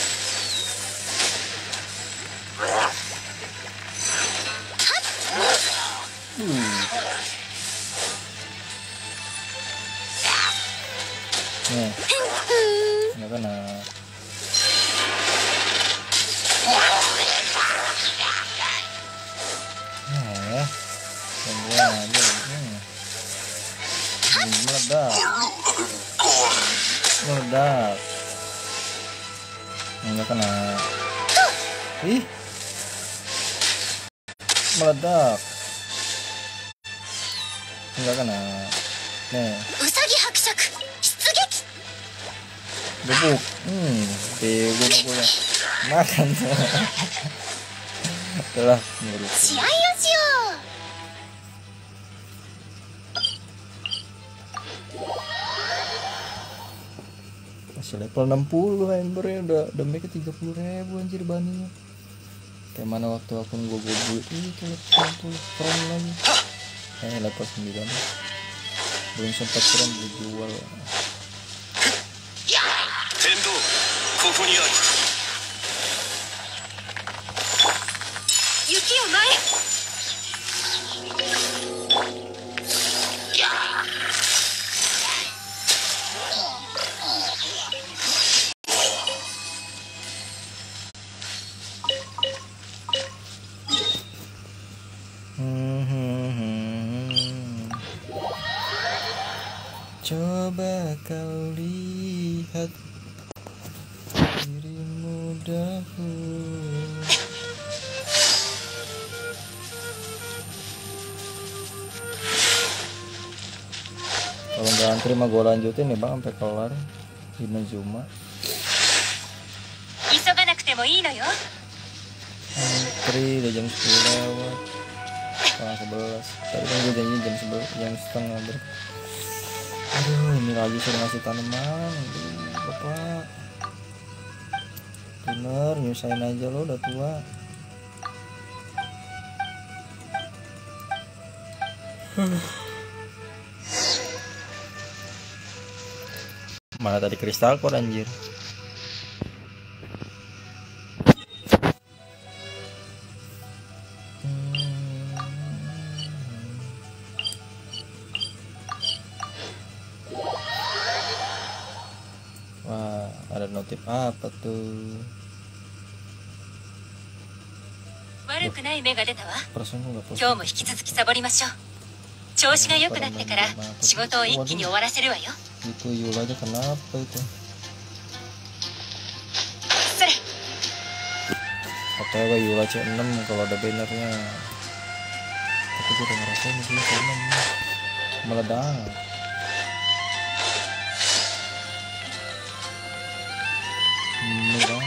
Hmm. Nih. Nggak kena. Nah, semua aja. Hmm. Meledak. Meledak. Nggak kena. Ih. Meledak. Nggak kena. Nih. Gebuk. Hmm, bego gue. Makan tuh. Telah menurut. Masih level enam puluh embernya udah udah mereka tiga puluh ribu anjir baninya. Kayak mana waktu akun gue gue ini ke level enam puluh keren lagi. Eh level sembilan. Belum sempat keren dijual. Tendo, koko ni aru. Yuki o mae. Coba kau lihat dirimu dahulu. Kalau nggak antri mah gue lanjutin nih bang sampai kelar di Inazuma. Antri udah jam sepuluh lewat setengah sebelas. Tadi kan gue janji jam sebelas jam setengah ber. Aduh, ini lagi suruh ngasih tanaman. Aduh, bapak bener, nyusahin aja lo udah tua. Mana tadi kristal kok anjir. Hmm. motif apa tuh? 悪くない芽が出たわ。 Perasaan gua nggak 今日も引き続きサボりましょう。調子が良くなってから仕事を一気に終わらせるわよ。 Itu Yulanya kenapa itu? それ。 Katanya Yula C enam kalau ada bannernya. Tapi gue udah ngerasain di sini C enam meledak. Meledak.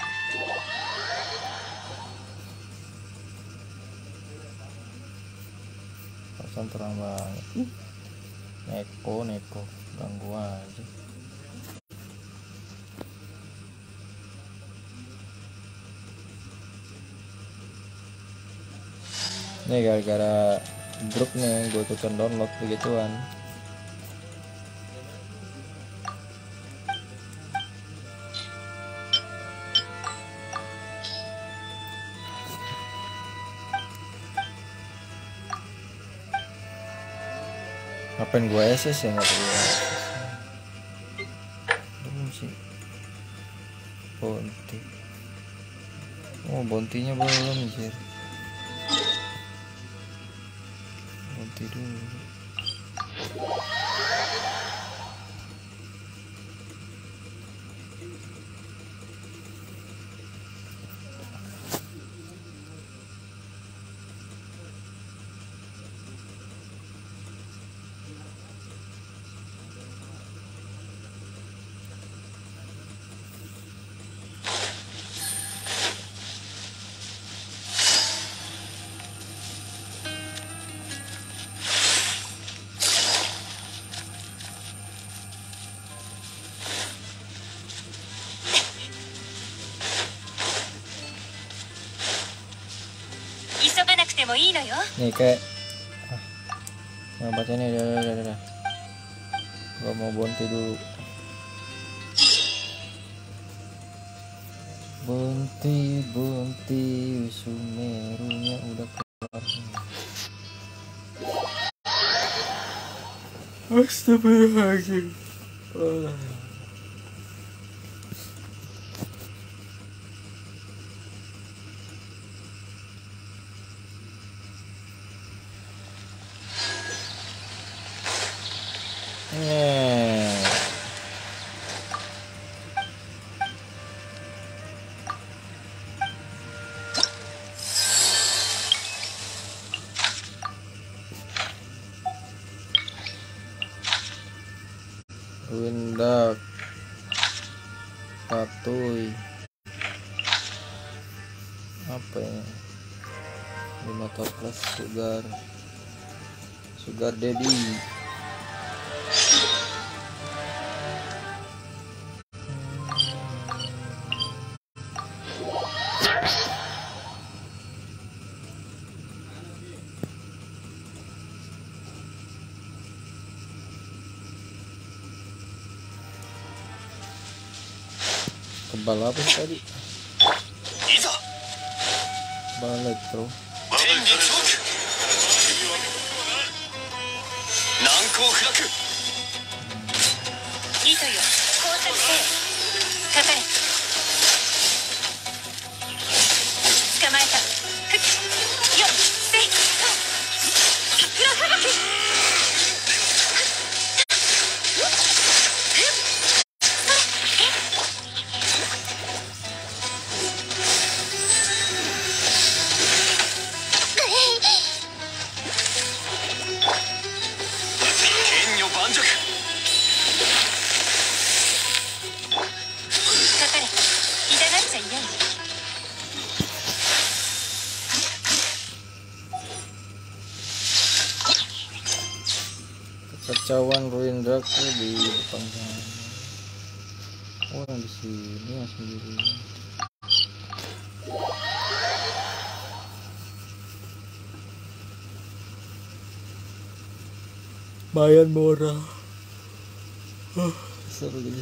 Perasaan terang banget. Neko, neko, ganggu aja. Nih gara-gara grup nih gue ikutan download begituan. Ngapain gue S S ya, nggak perlu S S. Belum sih. Bonti. Oh bontinya belum sih. Bonti dulu. Nih kayak ah, yang baca nih, dah, dah, dah, dah. Gua mau bonti dulu. Bonti, bonti, Sumerunya udah keluar. Astagfirullahaladzim. Oh. Windak Patuy apa ya, lima toples sugar sugar daddy. Kebal apa sih tadi? Kebal elektro. Kekacauan ruin Draco di depan sana. Oh yang di sini yang sendiri. Lumayan murah. Uh, seru gitu.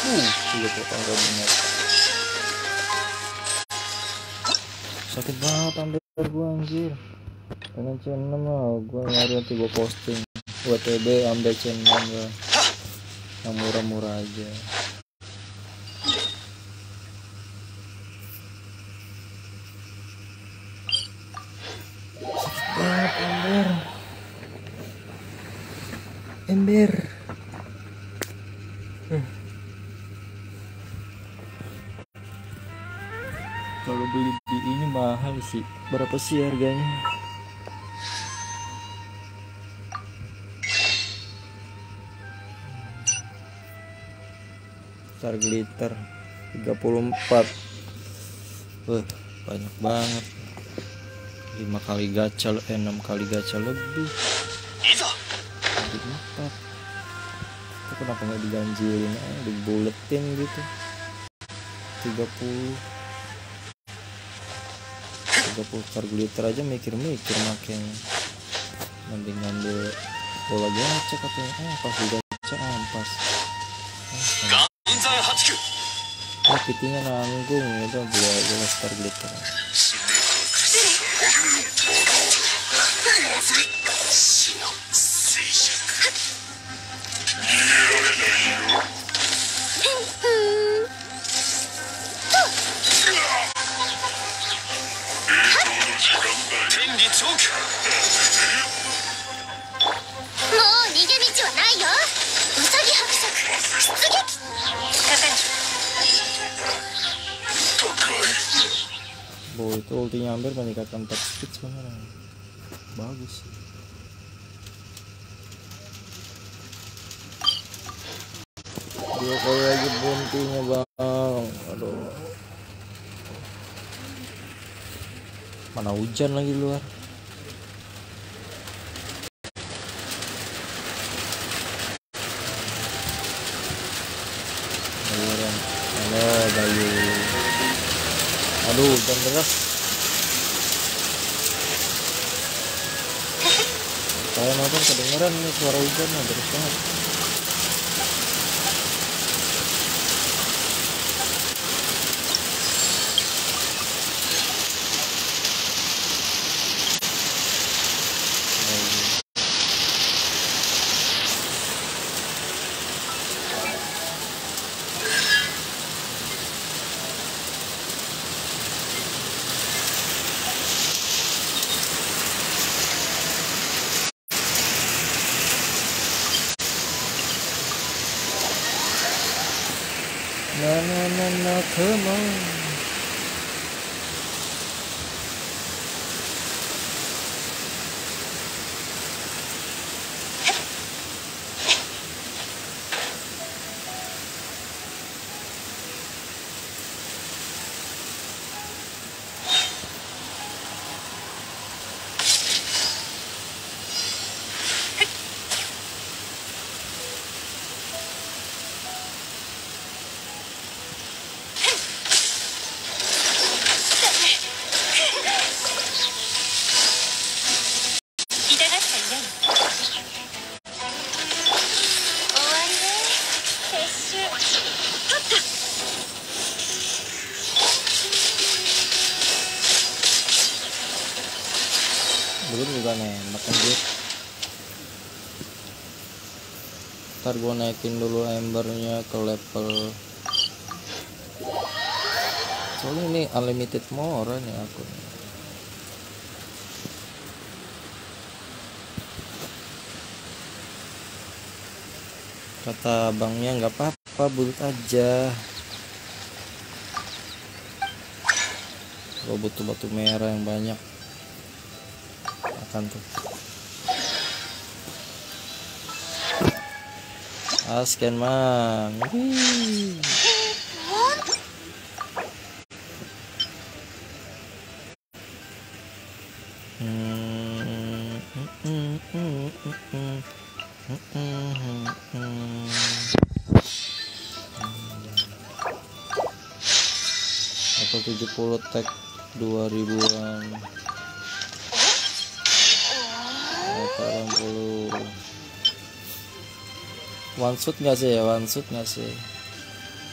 Uh, tiga potong kabinet. Sakit banget ambil gua anjir. Dengan C enam lah, gua nyari nanti gua posting. W T B ambil C enam lah. Yang murah-murah aja. Sakit banget ember. Ember. Hmm. Kalau beli di ini mahal sih. Berapa sih harganya? Star glitter tiga puluh empat. Wah, banyak banget. lima kali gacha, eh, enam kali gacha lebih. empat. Itu kenapa nggak diganjilin aja, dibuletin gitu. tiga puluh tiga puluh star glitter aja mikir-mikir makanya. Mending ngambil bola gacha katanya. Eh, pas di gacha ampas. Oh, pitinya nanggung ya, udah beli aja lah star glitter. Oh, itu ultinya hampir meningkatkan top speed sebenarnya. Bagus. Dua kali lagi buntinya bang. Aduh. Mana hujan lagi luar. Halo Bayu. Aduh, hujan deras. Saya nonton kedengeran nih suara hujan, nah, deras banget. Na na na na, come on. Belum juga nembak anjir. Ntar gua naikin dulu embernya ke level, soalnya ini unlimited more nih aku. Kata abangnya nggak apa-apa, bulut aja. Gua butuh batu merah yang banyak. Akan tuh. Asken mang. Wih. Hmm, hmm, hmm, hmm, hmm. Atau tujuh puluh tag dua ribuan. delapan puluh. One shot nggak sih ya? One shot nggak sih?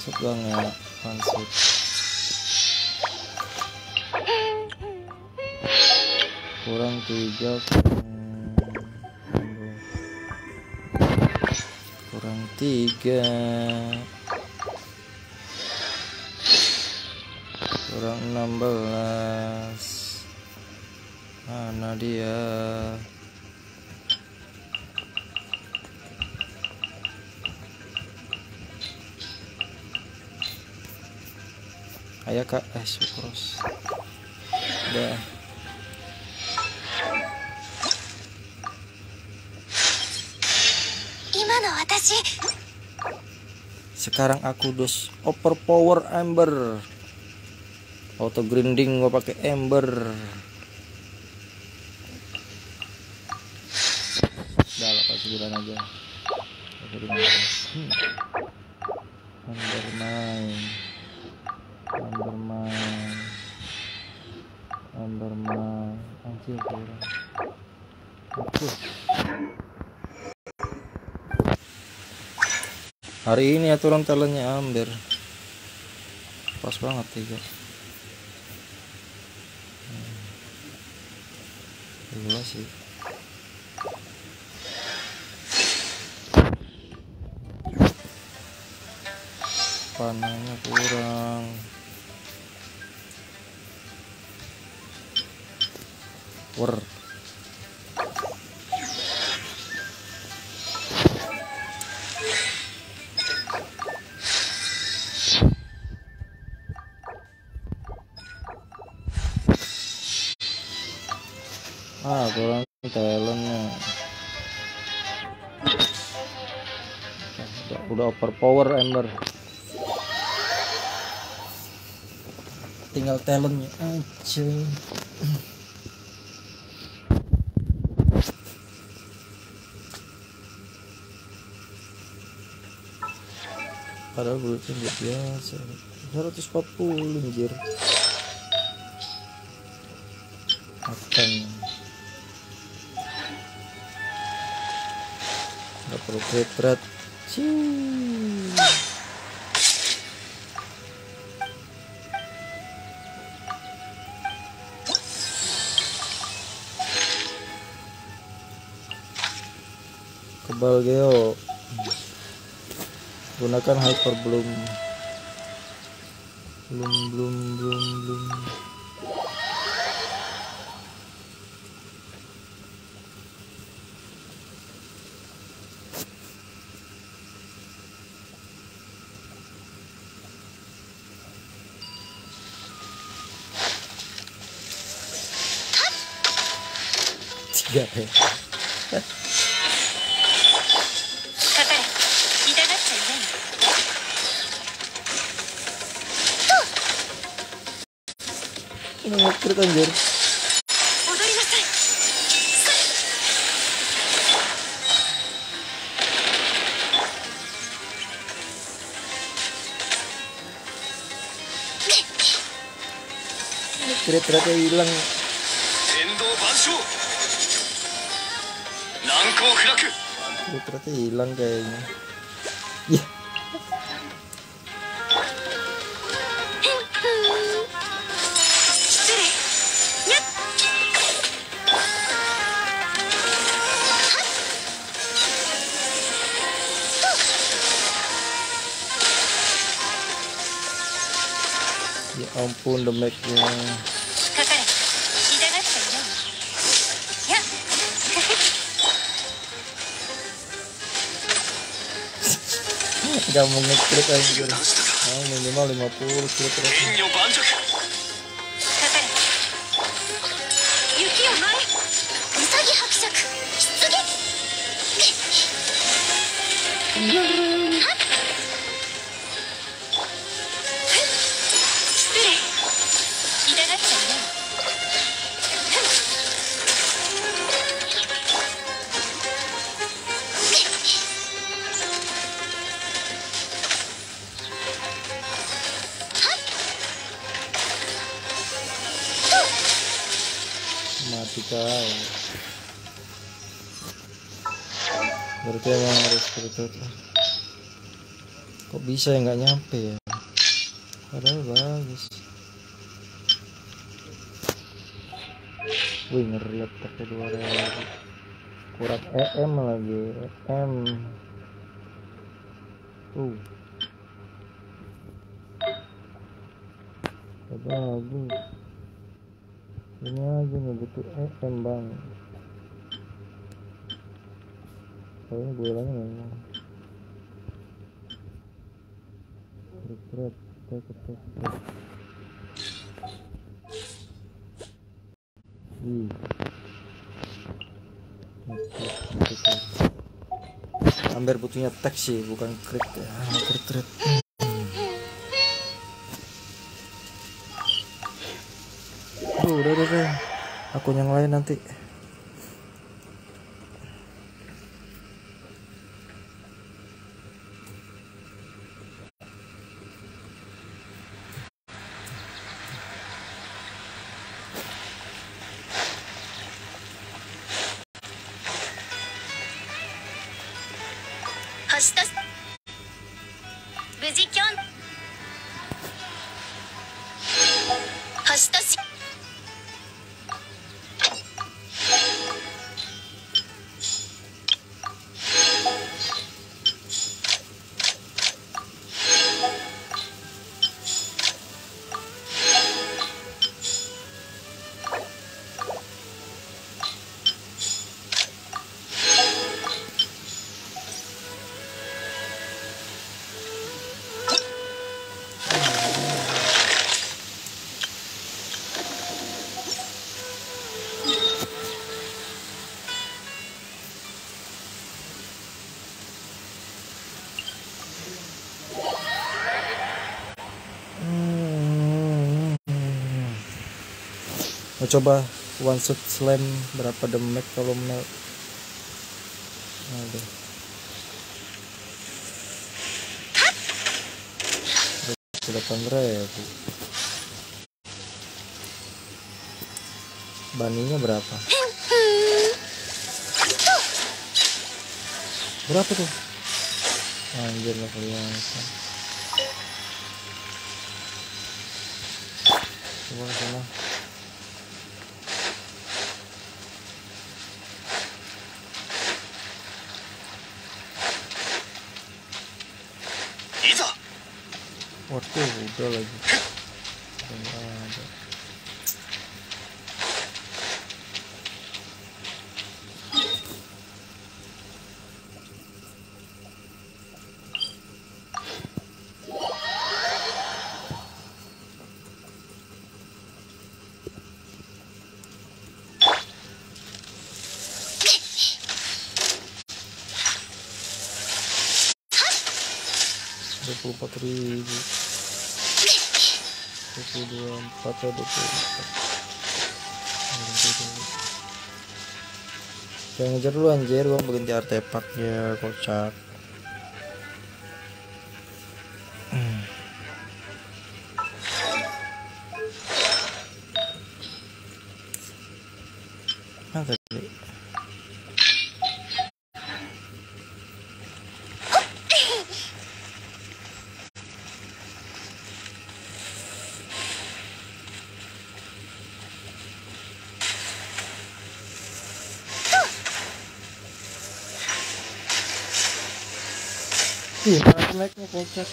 Bangsat banget, bangsat. Kurang tiga, kurang tiga, kurang enam belas. Mana dia? Ayo kak, eh syukuros. Udah. Sekarang aku dos overpower ember. Auto grinding gua pakai ember. Udah lah kasih bilang aja. Hmm. Ember main. Ember main. Ember main. Anjir kurang. Aduh. Hari ini aturan talentnya Amber pas banget tiga. Gila sih. Panahnya kurang. Wer. Ah, kurang talentnya. Udah, udah overpower ember. Tinggal talentnya aja. Padahal bulletnya nggak biasa. seratus empat puluh anjir. Akan nggak perlu berat. Kebal geo. Gunakan hyper bloom. Belum belum belum belum. Tiga ya. Ini ngekrit anjir. Ngekrit ternyata hilang. Ngekrit ternyata hilang kayaknya. Ya. Ya ampun, damage-nya. Gak mau ngeklik anjir. Oh, minimal lima puluh klik terus. Mati kau. Berarti emang harus seperti itu. Kok bisa ya nggak nyampe ya, padahal bagus. Wih, ngeri laptopnya dua ribu, kurang E M lagi, E M tuh gak bagus. Ini aja nih butuh E M bang. Oh, ini gue lagi memang berat berat berat berat. Ih, hampir butuhnya teks sih, bukan crit ya, crit crit. Duh, udah udah udah, akun yang lain nanti. Mau coba one shot slam berapa damage kalau melt. Aduh. delapan ribu. Baninya berapa? Berapa tuh? Anjir, nggak kelihatan. Coba sana. Waduh, udah lagi. Udah ada. dua puluh empat ribu, dua puluh dua empat atau dua puluh empat. Jangan ngejar dulu anjir, gua berhenti artefak ya, kocak. Nah, tadi ih, mana like-nya kocak.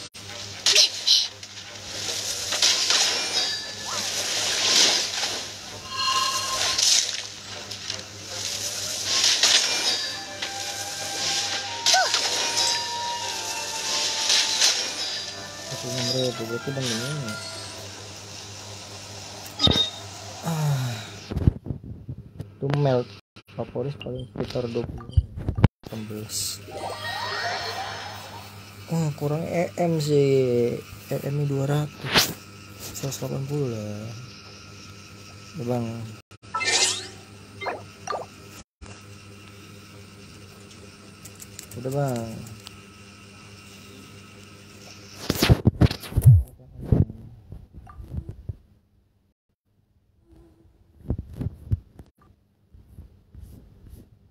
Aku nomor itu berarti bandingannya. Ah, itu melt favoris paling sekitar dua puluh delapan belas. Oh, kurang E M sih, E M nya dua ratus, seratus delapan puluh lah ya bang. Udah bang.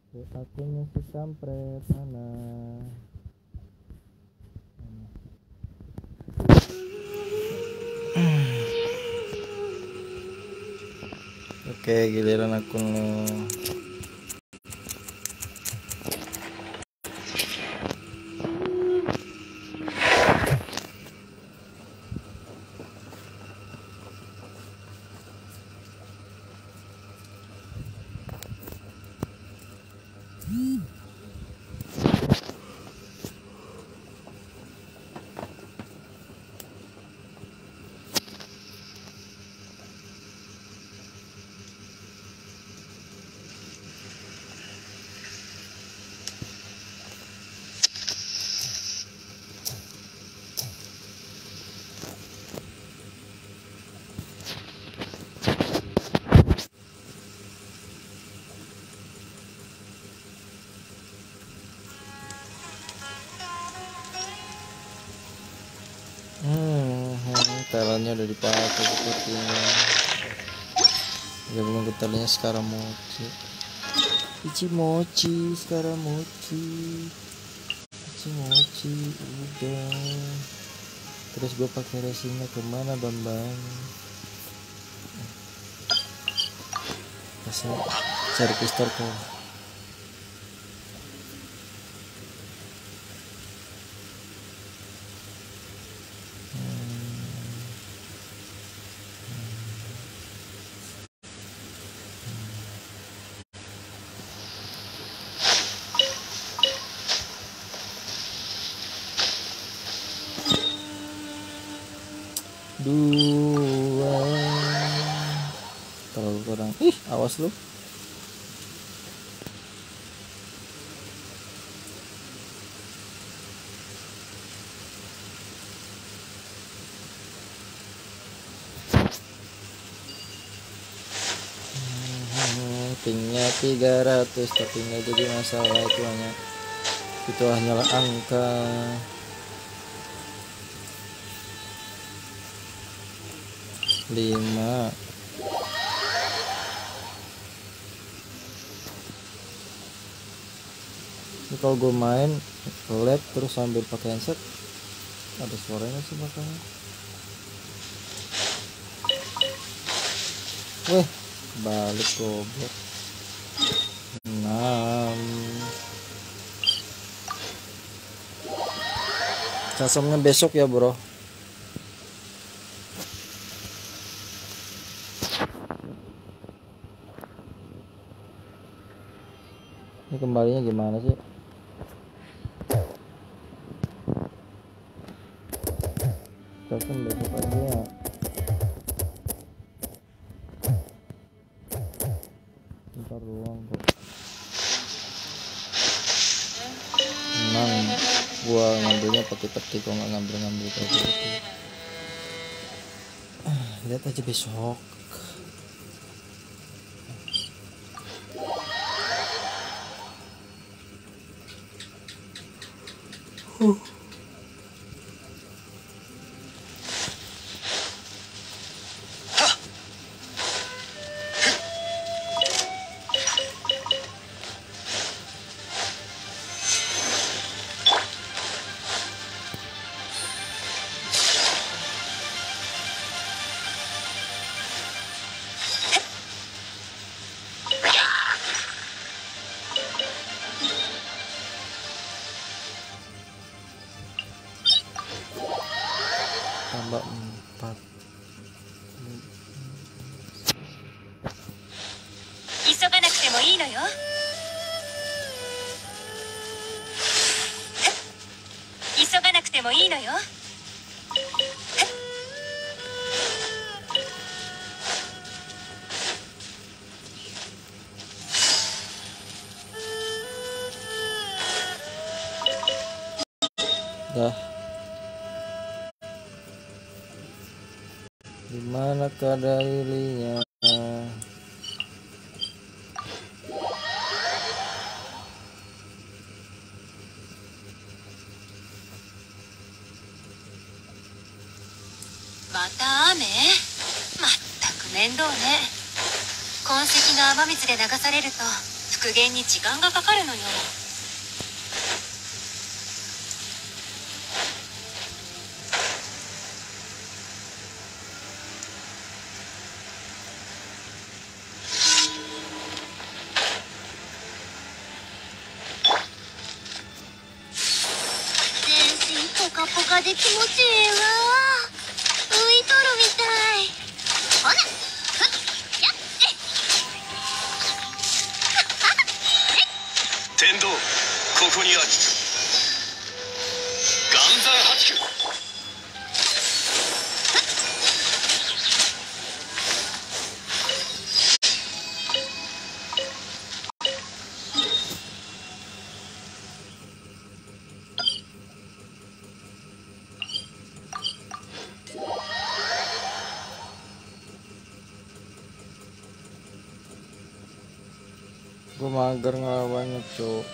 Akunnya si kampret mana? Oke, giliran aku lo. Hmm, talentnya udah dipakai sepertinya. Gabungan ke talentnya sekarang mochi. Ichi mochi sekarang mochi. Ichi mochi udah. Terus gue pakai racingnya kemana bambang? Masa cari pistol kok. Dua terlalu kurang. Ih, awas lu. Pingnya tiga ratus tapi nggak jadi masalah, itu hanya itu hanyalah angka. Lima. Ini kalau gue main led terus sambil pakai handset ada suaranya sih makanya. Weh, balik goblok. Enam. Customnya besok ya bro. Ini kembalinya gimana sih? Custom besok aja. Bentar doang kok. Emang gua ngambilnya pakai peti, kok nggak ngambil-ngambil kayak gitu. Lihat aja besok. Uh. Tambah empat. 急がなくてもいいのよ。急がなくてもいいのよ。 Dah. Dimana kadalinya? Mata雨? まったく面倒ね。痕跡が雨水で流されると復元に時間がかかるのよ。 気持ちいいわ。浮いとるみたい。ほな、ふっやっ天道、ここにあり。岩山八九。 Gue mager ngelawannya, cok.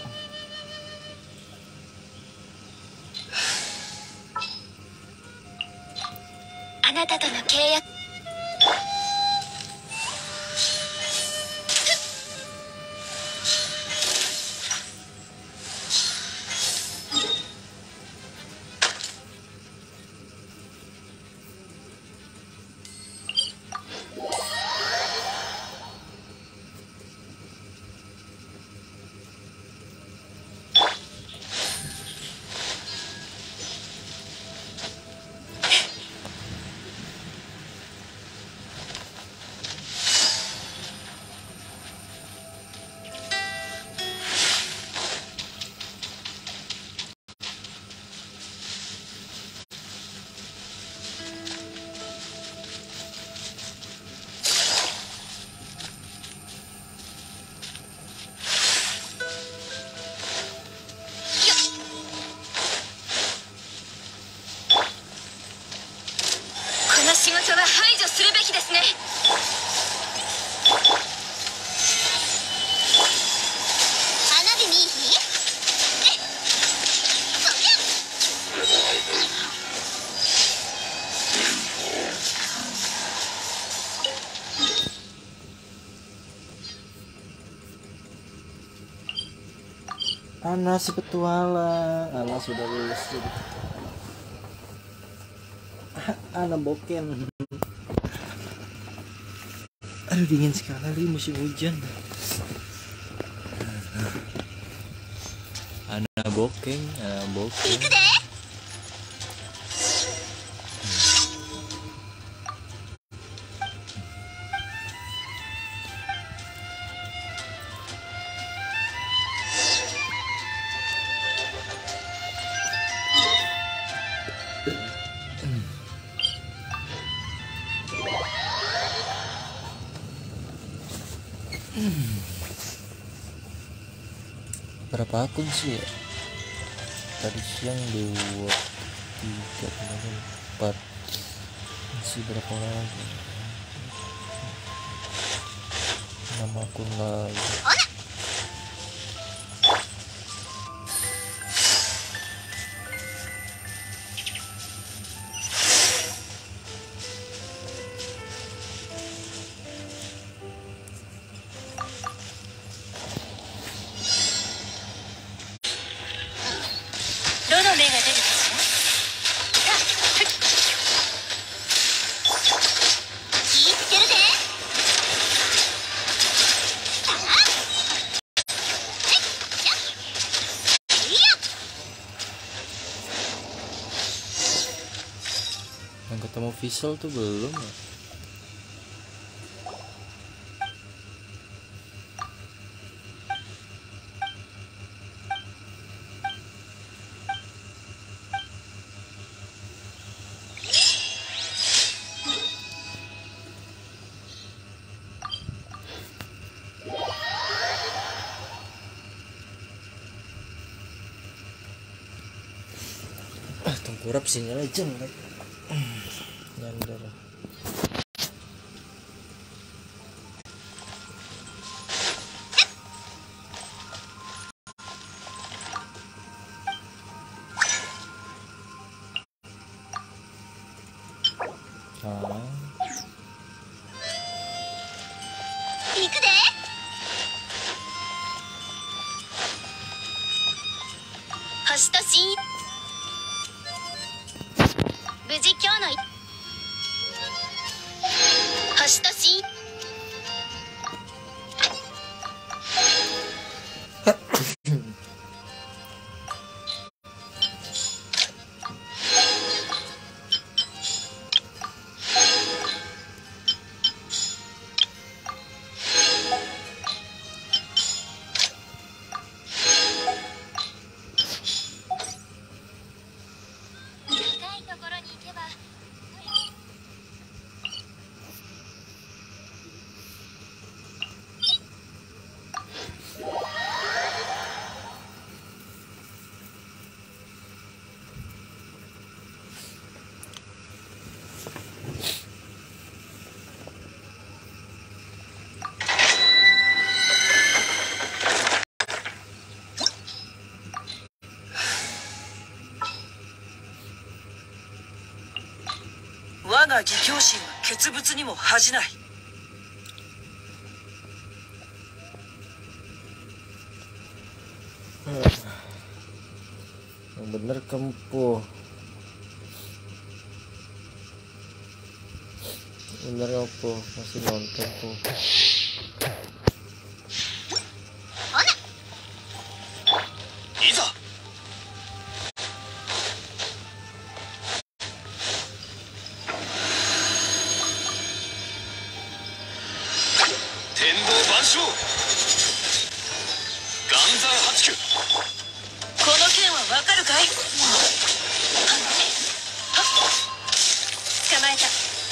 あなたとの契約。仕事は排除するべきですね。花火見いひえそりゃ Ana si petualang. Ana sudah lulus jadi Ana boken. Aduh, dingin sekali musim hujan. Ana bokeng, Ana bokeng. 行くで。 Berapa akun sih ya? Tadi siang dua, tiga, empat, masih berapa lagi? Enam akun lagi. Yang ketemu visual tuh belum ya? Ah, tengkurap sinyalnya jelek. Nyandar. Ah. 行くで。星と新ブ義兄心は傑物にも恥じない。 Yang bener kempuh. Bener apa? Masih nonton tuh. Iza. 天道万象。岩山八九。 この剣はわかるかい？捕まえた。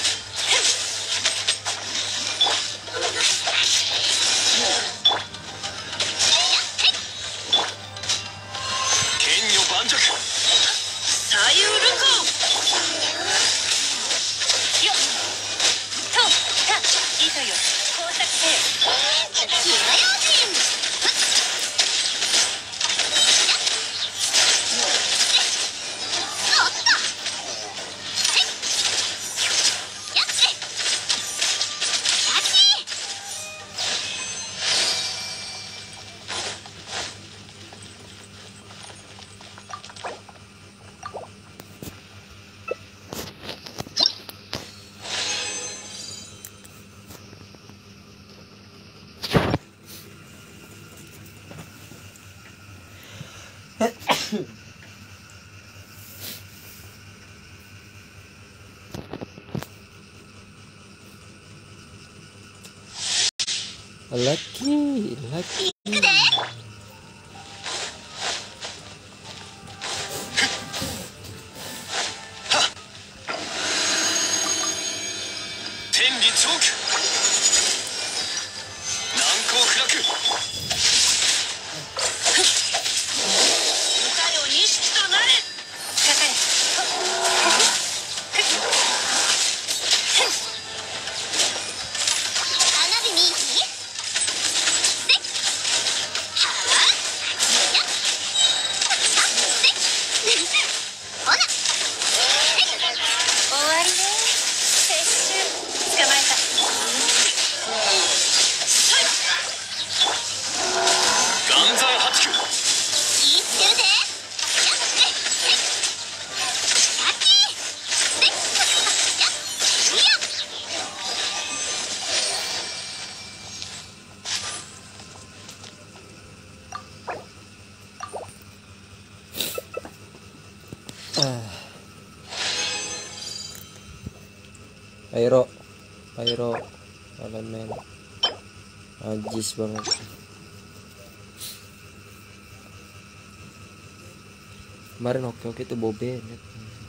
剣女盤石。 左右ルコよっとた糸よ工作せよ。 火の用心。おっと。やっせ。キャッチ。 Laki, laki. 行くで。 天理チョーク。難攻不落。 歌よ錦となれ。かかれ。 花火に行き。 終わりね。撤収。捕まえた。 岩山八九。 いいってるぜ。やっせ。キャッチ。せっ。やっ。いや。 Pyro, Pyro, elemen, najis banget. Kemarin oke oke tuh bawa Bennett,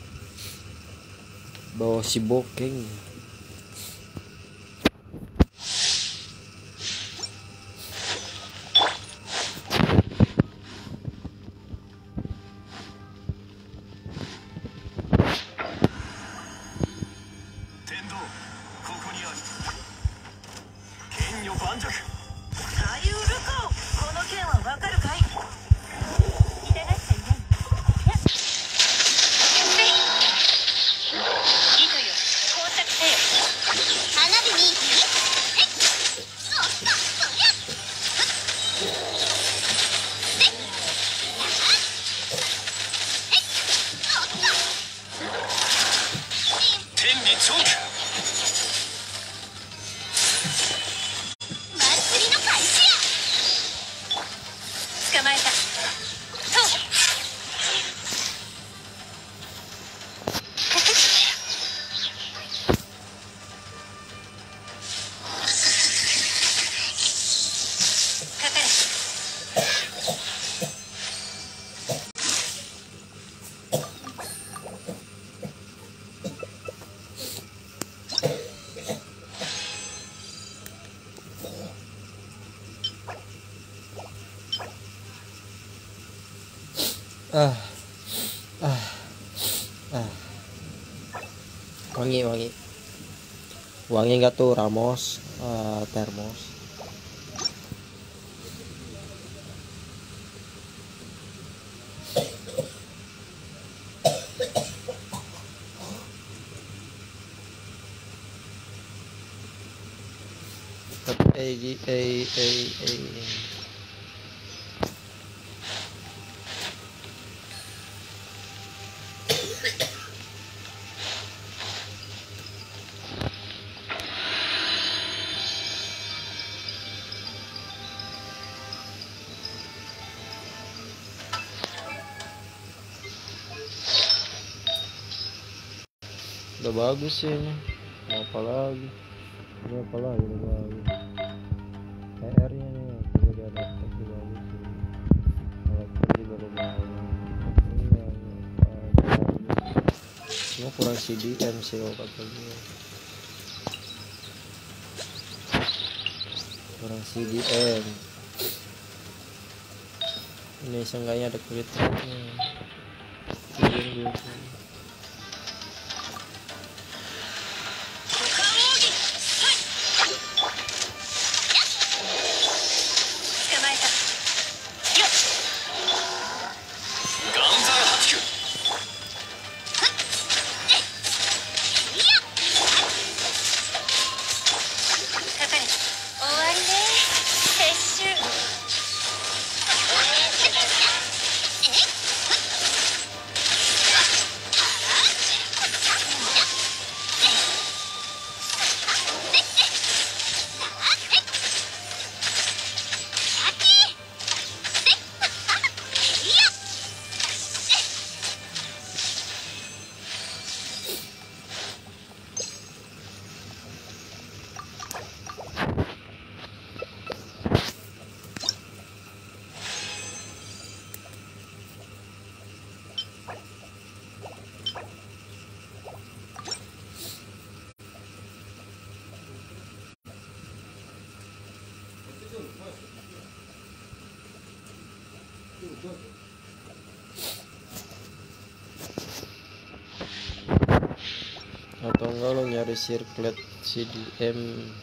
bawa si Bokeng. ah ah ah wangi wangi wangi nggak tuh Ramos, uh, termos. But a a a a udah bagus sih ini. Mau apa lagi? Ini apa lagi udah bagus. P R-nya nih udah ada efek juga bagus sih. Karakter juga udah bagus. Iya, cuma kurang C D M sih kalau kata gue. Kurang C D M. Ini seenggaknya ada kritiknya. Ini gitu. 'Atau enggak lo nyari sirkuit C D M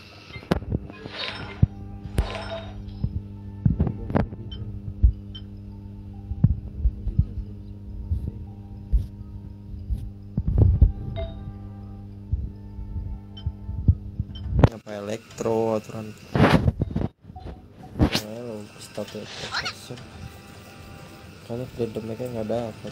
apa elektro aturan nah, lo status karena freedom mereka nggak dapat.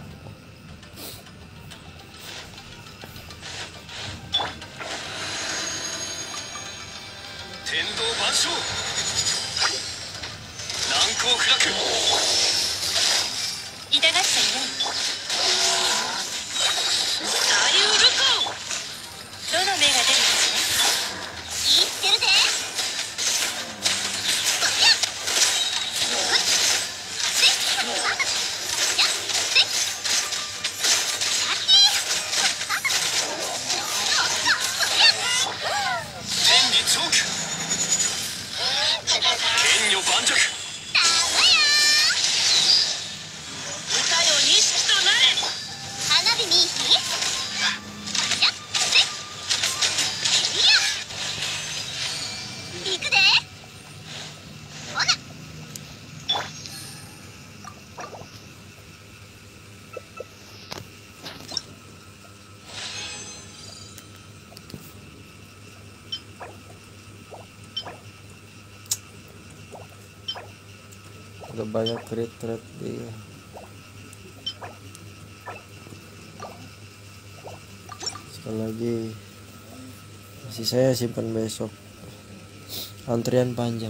Udah banyak retret dia. Sekali lagi masih saya simpan besok. Antrian panjang.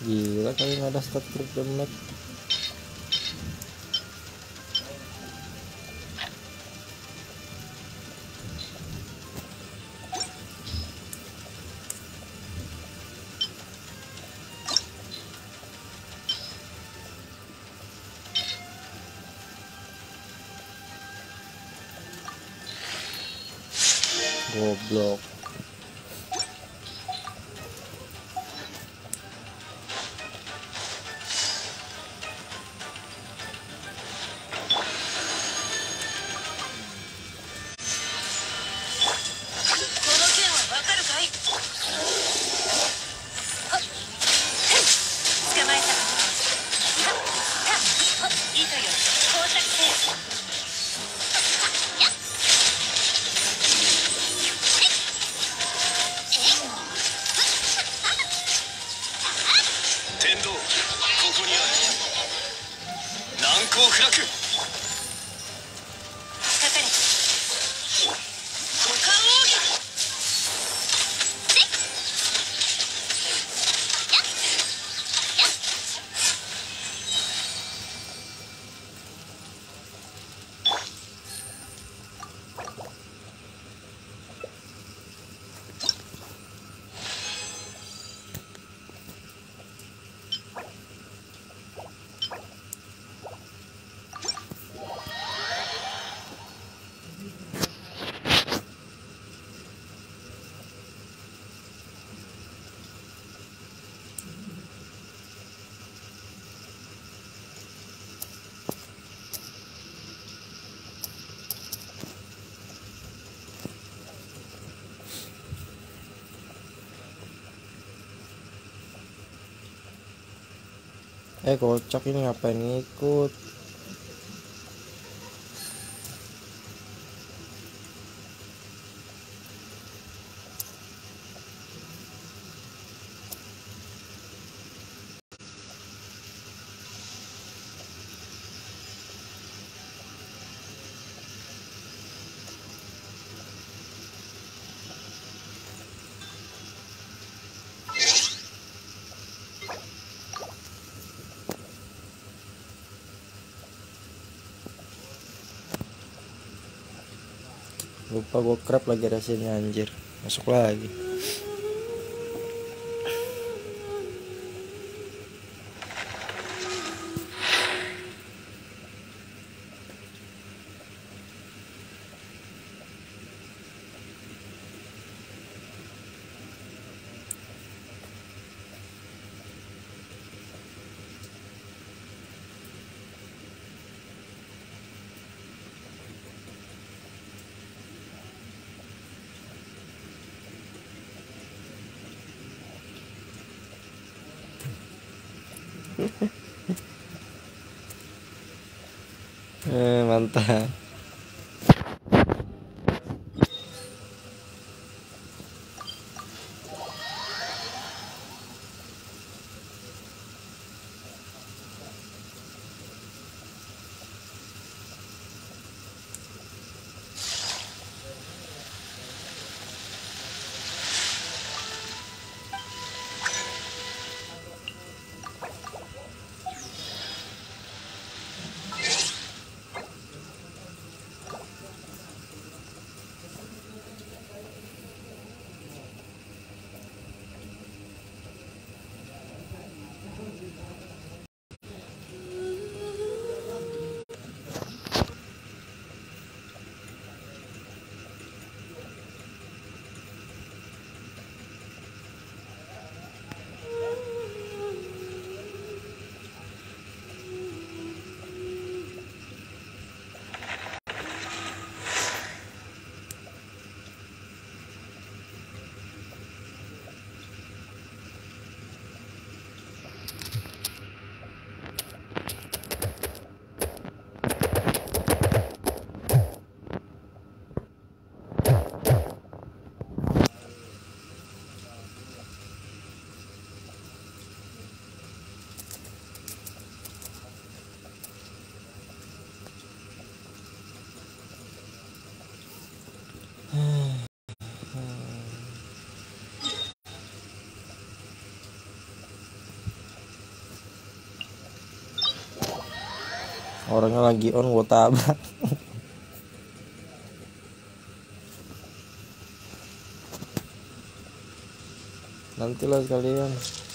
Gila kali nggak ada stat crit damage. Goblok. Eh kocak ini ngapain ngikut? Lupa gue crab lagi ada sini anjir. Masuk lagi. Eh, mantap. Orangnya lagi on, gua tabrak. Nantilah sekalian.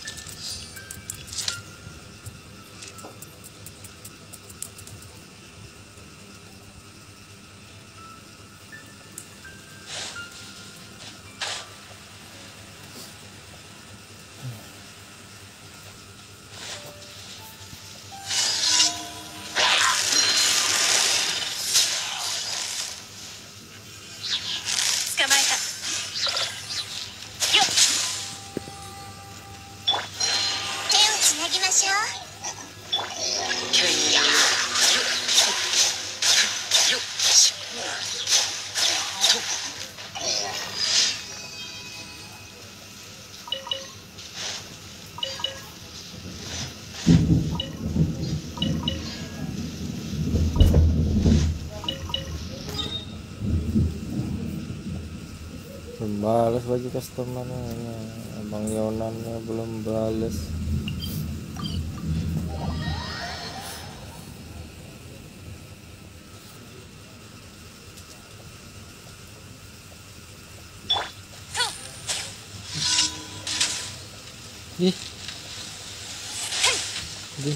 Belum balas bagi customernya, Abang Yonannya belum balas. Ih, ih.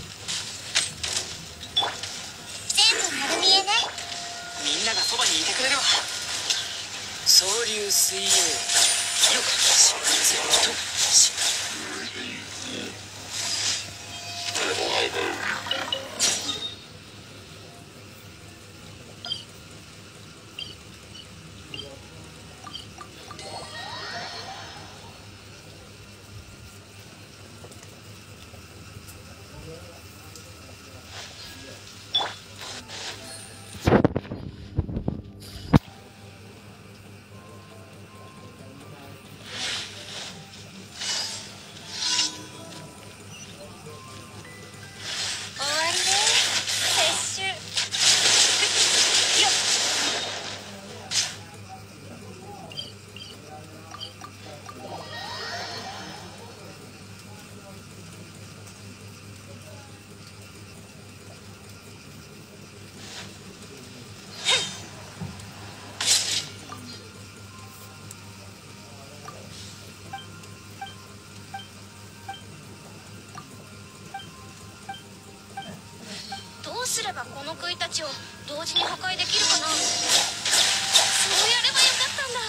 全部丸見えね。 みんながそばにいてくれるわ。総流水泳よっしとし終わりね。撤収。よっ。 どうすればこの杭たちを同時に破壊できるかな。そうやればよかったんだ。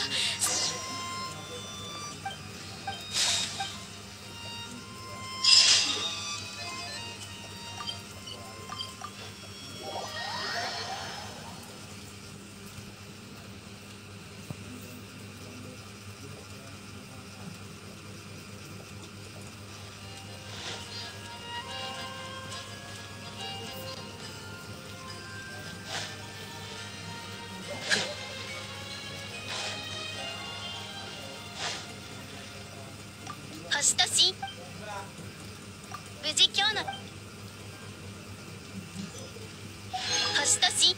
星とし無事今日の星とし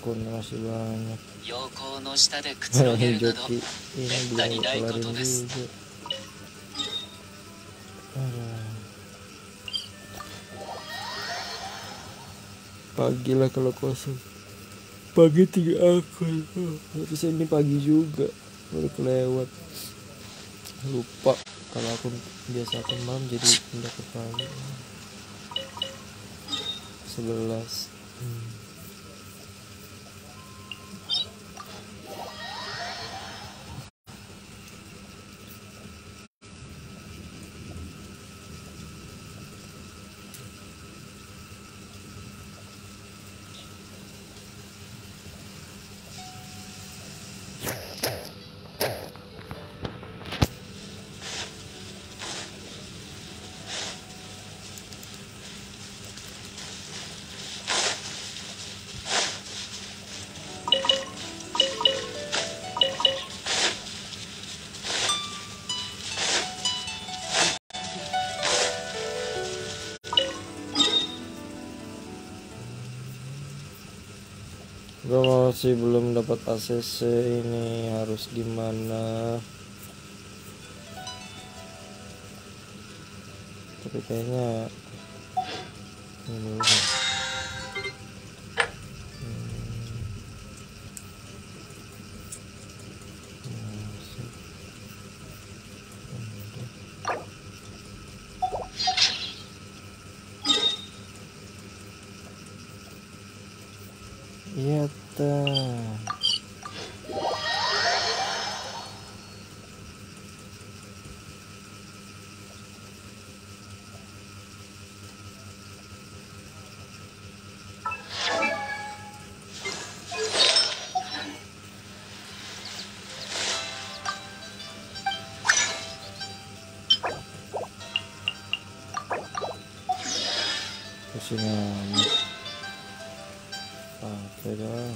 akun masih banyak. 陽光の下でくつろげるなど Joki ini めっ belum たにないこ kelarin とです juga. Aduh. Pagi lah kalau kosong. Pagi tiga akun. Harusnya ini pagi juga. Baru kelewat. Lupa kalau akun biasa akun malam jadi pindah ke pagi. Sebelas. Hmm. Gue masih belum dapat A C C, ini harus gimana? Tapi kayaknya ini dulu. Iya tah. Kesini apa dah?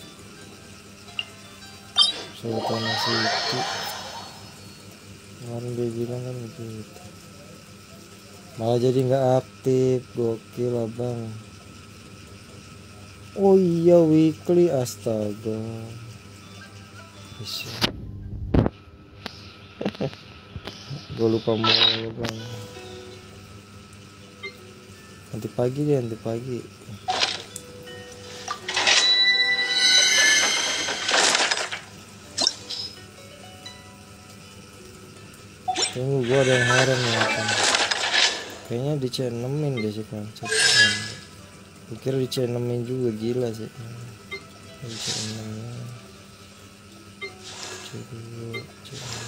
Sultan City. Kemarin dia bilang kan begitu. Malah jadi nggak aktif, gokil abang. Oh iya weekly, astaga. Bisa. Gue lupa mulu bang. Nanti pagi deh, nanti pagi. Tunggu, gua ada yang haram ya kan. Kayaknya di C enam-in deh sih konsep. Gue kira di C enam-in juga, gila sih. Di C enam ya. C dua, C enam.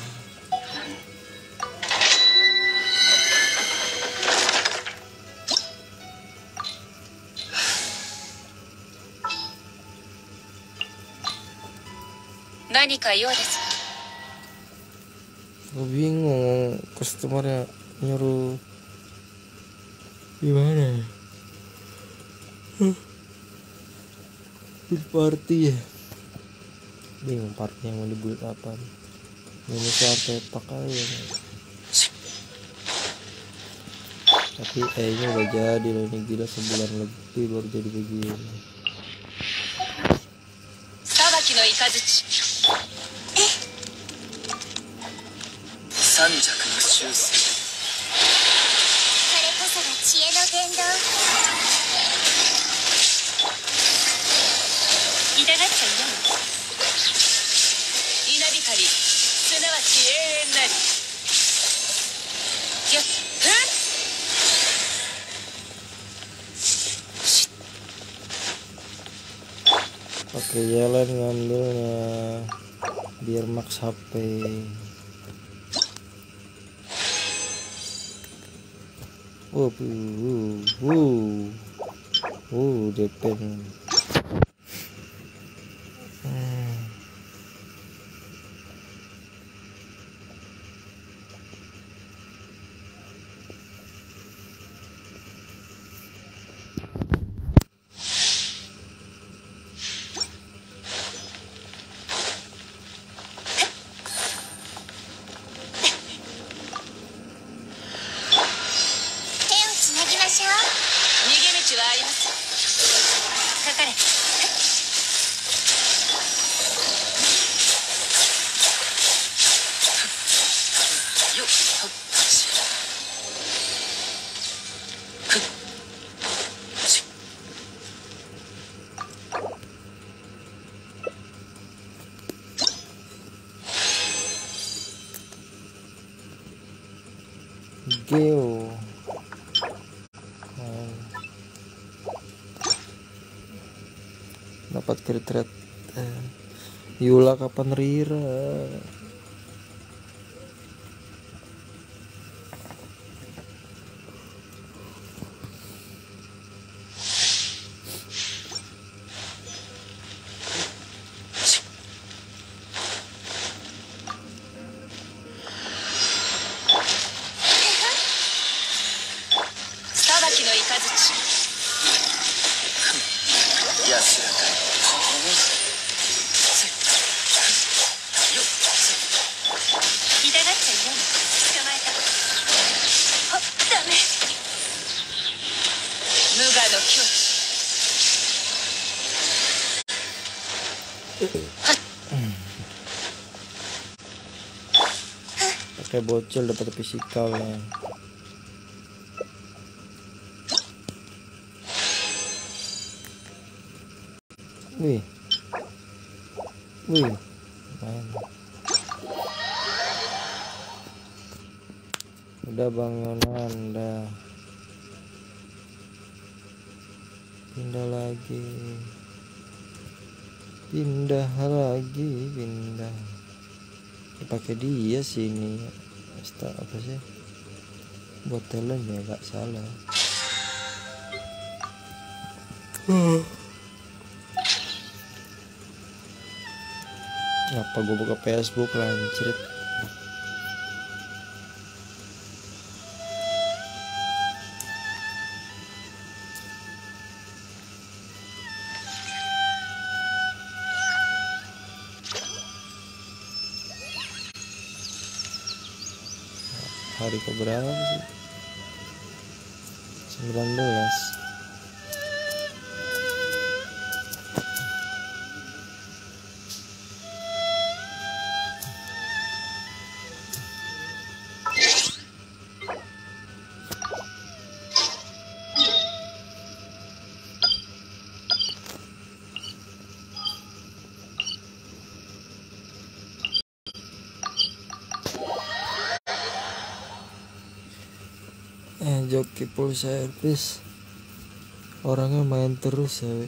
Nani ka yo desu? Gue bingung, customernya nyuruh gimana ya? Build party ya? Bingung party yang mau dibuild apa? Minus artefak aja. Tapi eh ini udah jadi loh, ini gila sebulan lebih baru jadi begini. Sabaki no ikazuchi. 三尺の修正。 それこそが知恵の伝道。 痛がっちゃいない。稲光、すなわち永遠なり。よっ、 Oke, jalan ngambilnya biar max H P. Wow, wow, wow, wow, D P. Hmm. Geo. Main. Dapat crit rate. Eh, Yula kapan Rira? Pakai bocil dapat fisikal ya. Wih, wih, main. Udah bangunan, udah. Pindah lagi, pindah lagi, pindah. Pakai dia sini, Asta apa sih? Buat talent ya, nggak salah. Apa gue buka Facebook lancrit? Hari keberapa sih? sembilan belas. Eh, joki full service orangnya main terus ya.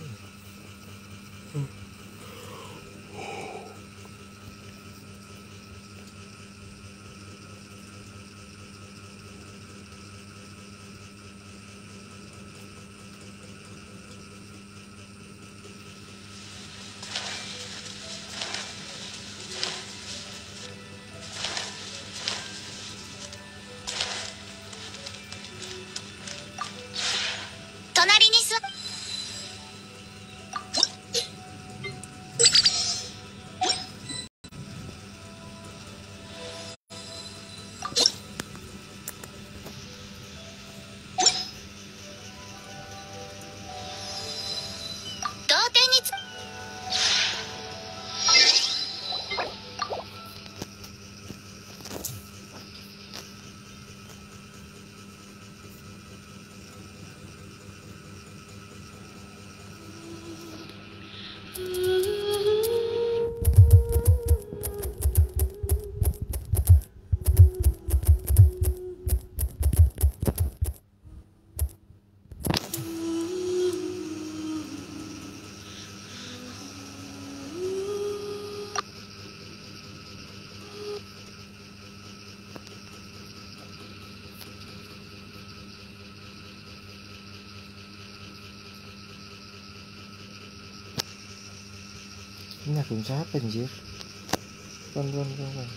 Ini akun siapa anjir? Kan kan kan.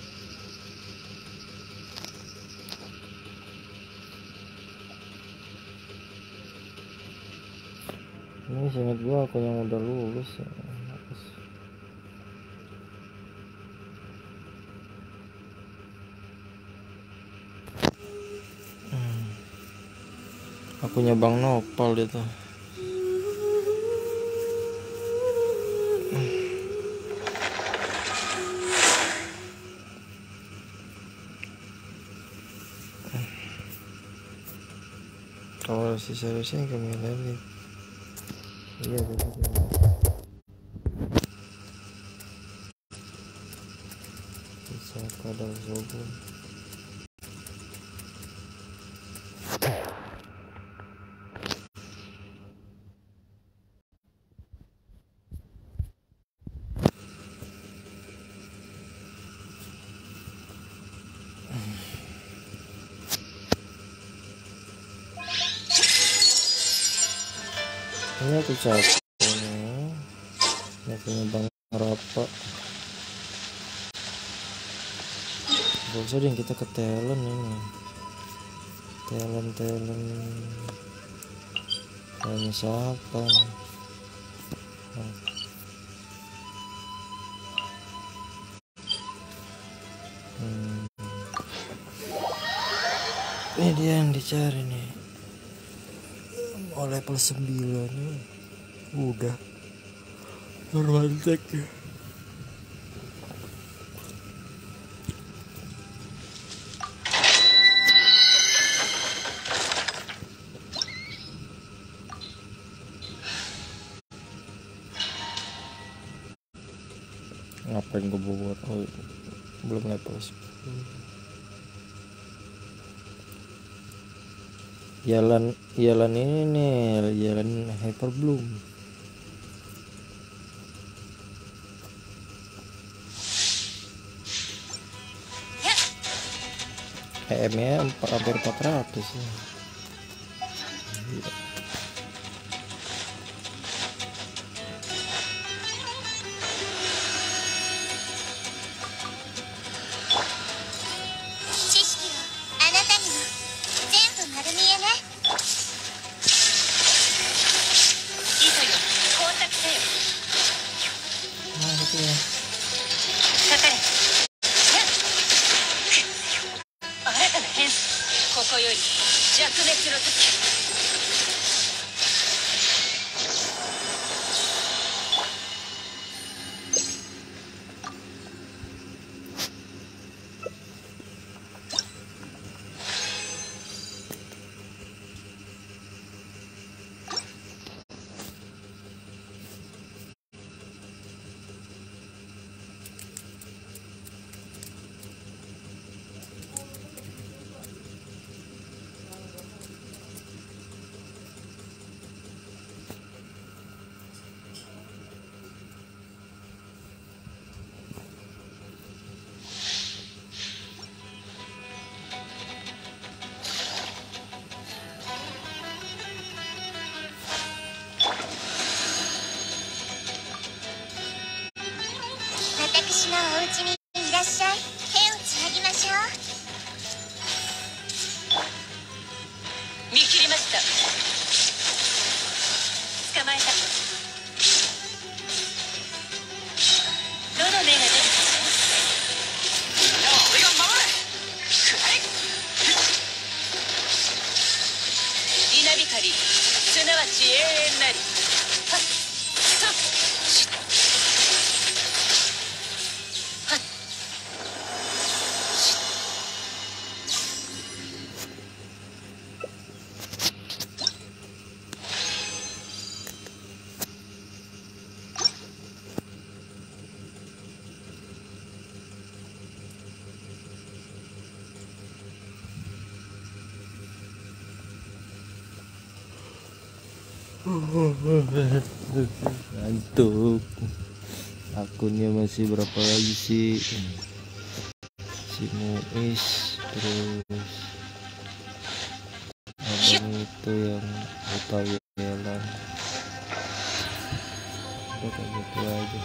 Ini sangat gua akun yang udah lulus ya. Hmm. Akunnya Bang Nopal itu. Kalau si seharusnya ke Melanie. Iya betul. Bisa kadang sobun. tuh capeknya. Nggak punya Bang Rapa. Gak usah deh, kita ke talent ini. Talent talent. Hanya siapa? Nah. Hmm. Ini dia yang dicari nih. Oh, level sembilan nih. Udah normal tech ya. Ngapain gue buat? Oh, belum level sepuluh. Jalan jalan ini nih, jalan Hyperbloom. H M-nya hampir empat ratus ya. Gila. Ngantuk. Akunnya masih berapa lagi sih? Si Muis, terus abang itu yang utama jalan. Udah kayak gitu aja.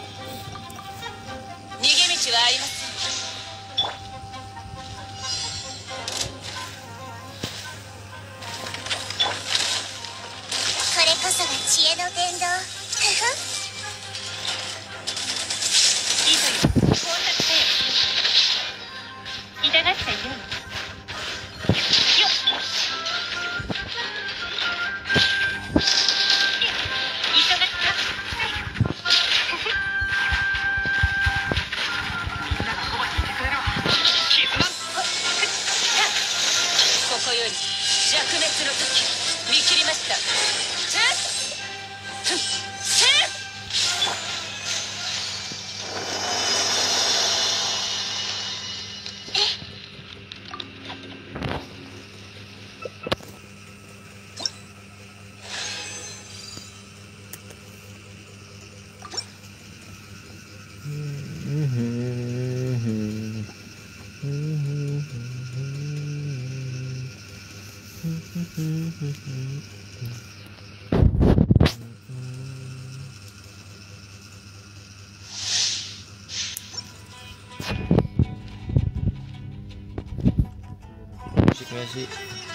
musiknya sih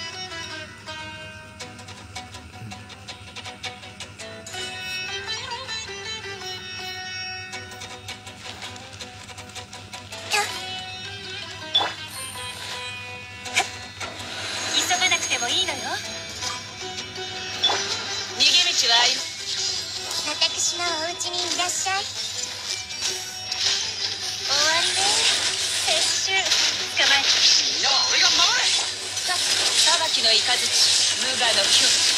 私のお家にいらっしゃい。終わりね。撤収。捕まえた。 みんなは俺が守る。 さ裁きの雷無我の境地。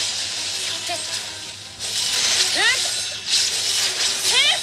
えっえっ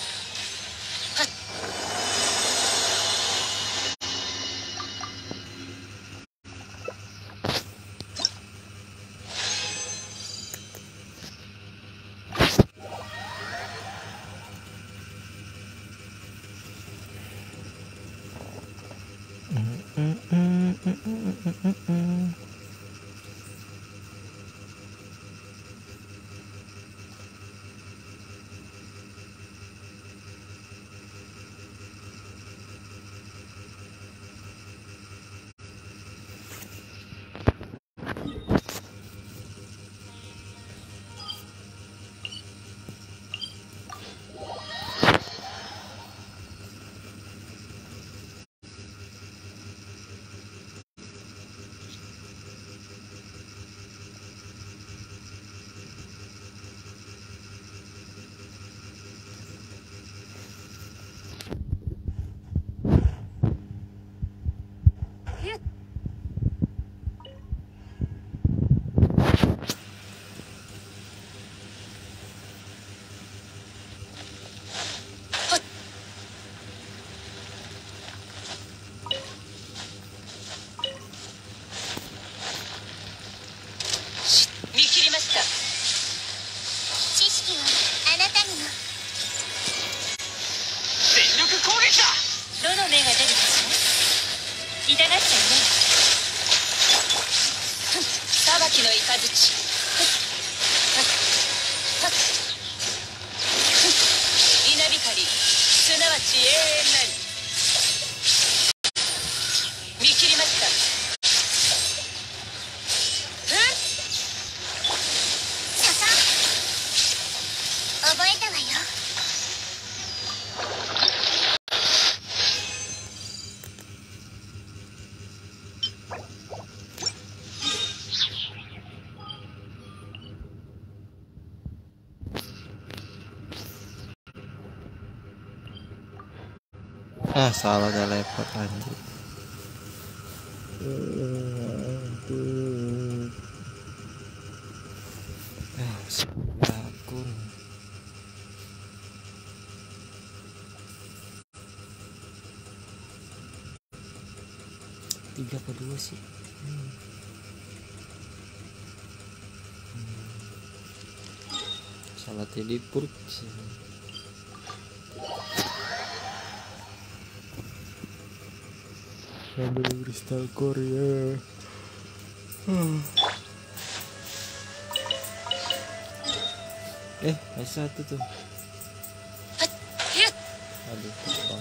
見切りました。 知識はあなたにも。 全力攻撃だ。 どの目が出るかしら。痛がっちゃいない。裁きの雷稲光すなわち永遠なり。見切りました。 覚えたわよ。 ah salah teleport anjir. Ah, aku tiga apa dua sih? Hmm. Hmm. Salah teleport sih. Ambil kristal Korea. Hmm. Eh, S satu tuh. Aduh, terbang.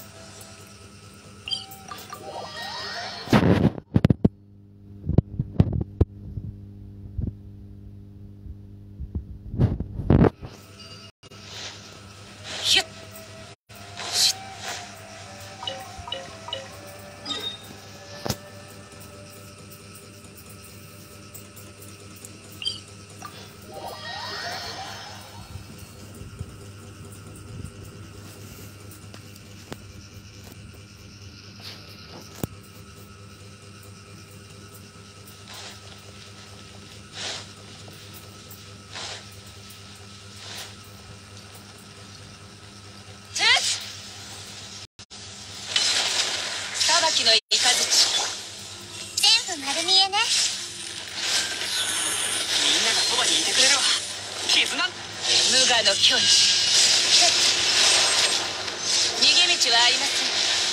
裁きの雷全部丸見えね。 みんながそばにいてくれるわ。絆。 無我の境地。逃げ道はありません。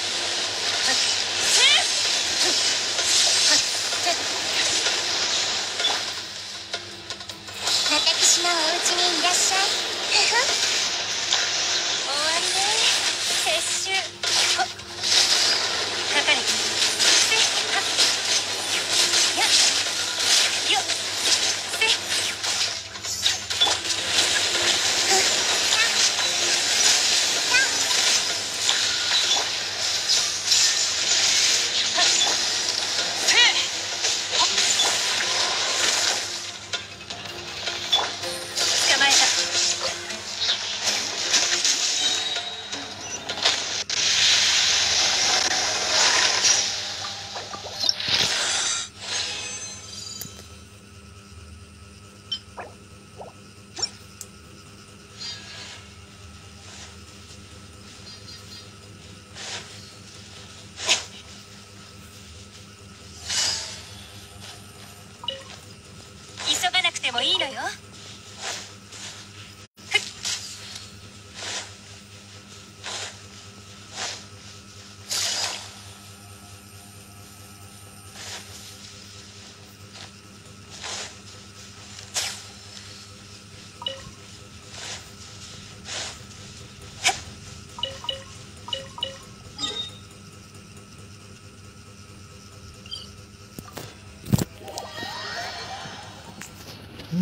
私のお家にいらっしゃい。終わりね。撤収。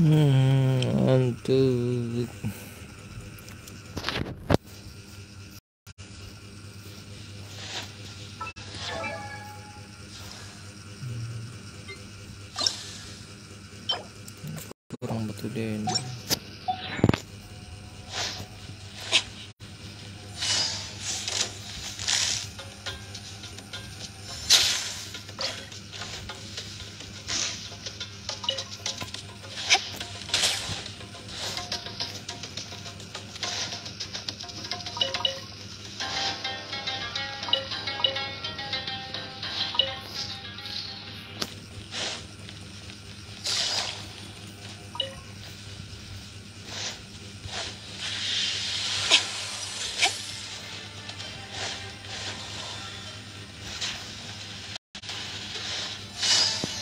Hmm, ngantuk. Kurang betul deh ini.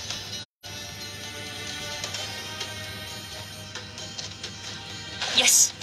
よし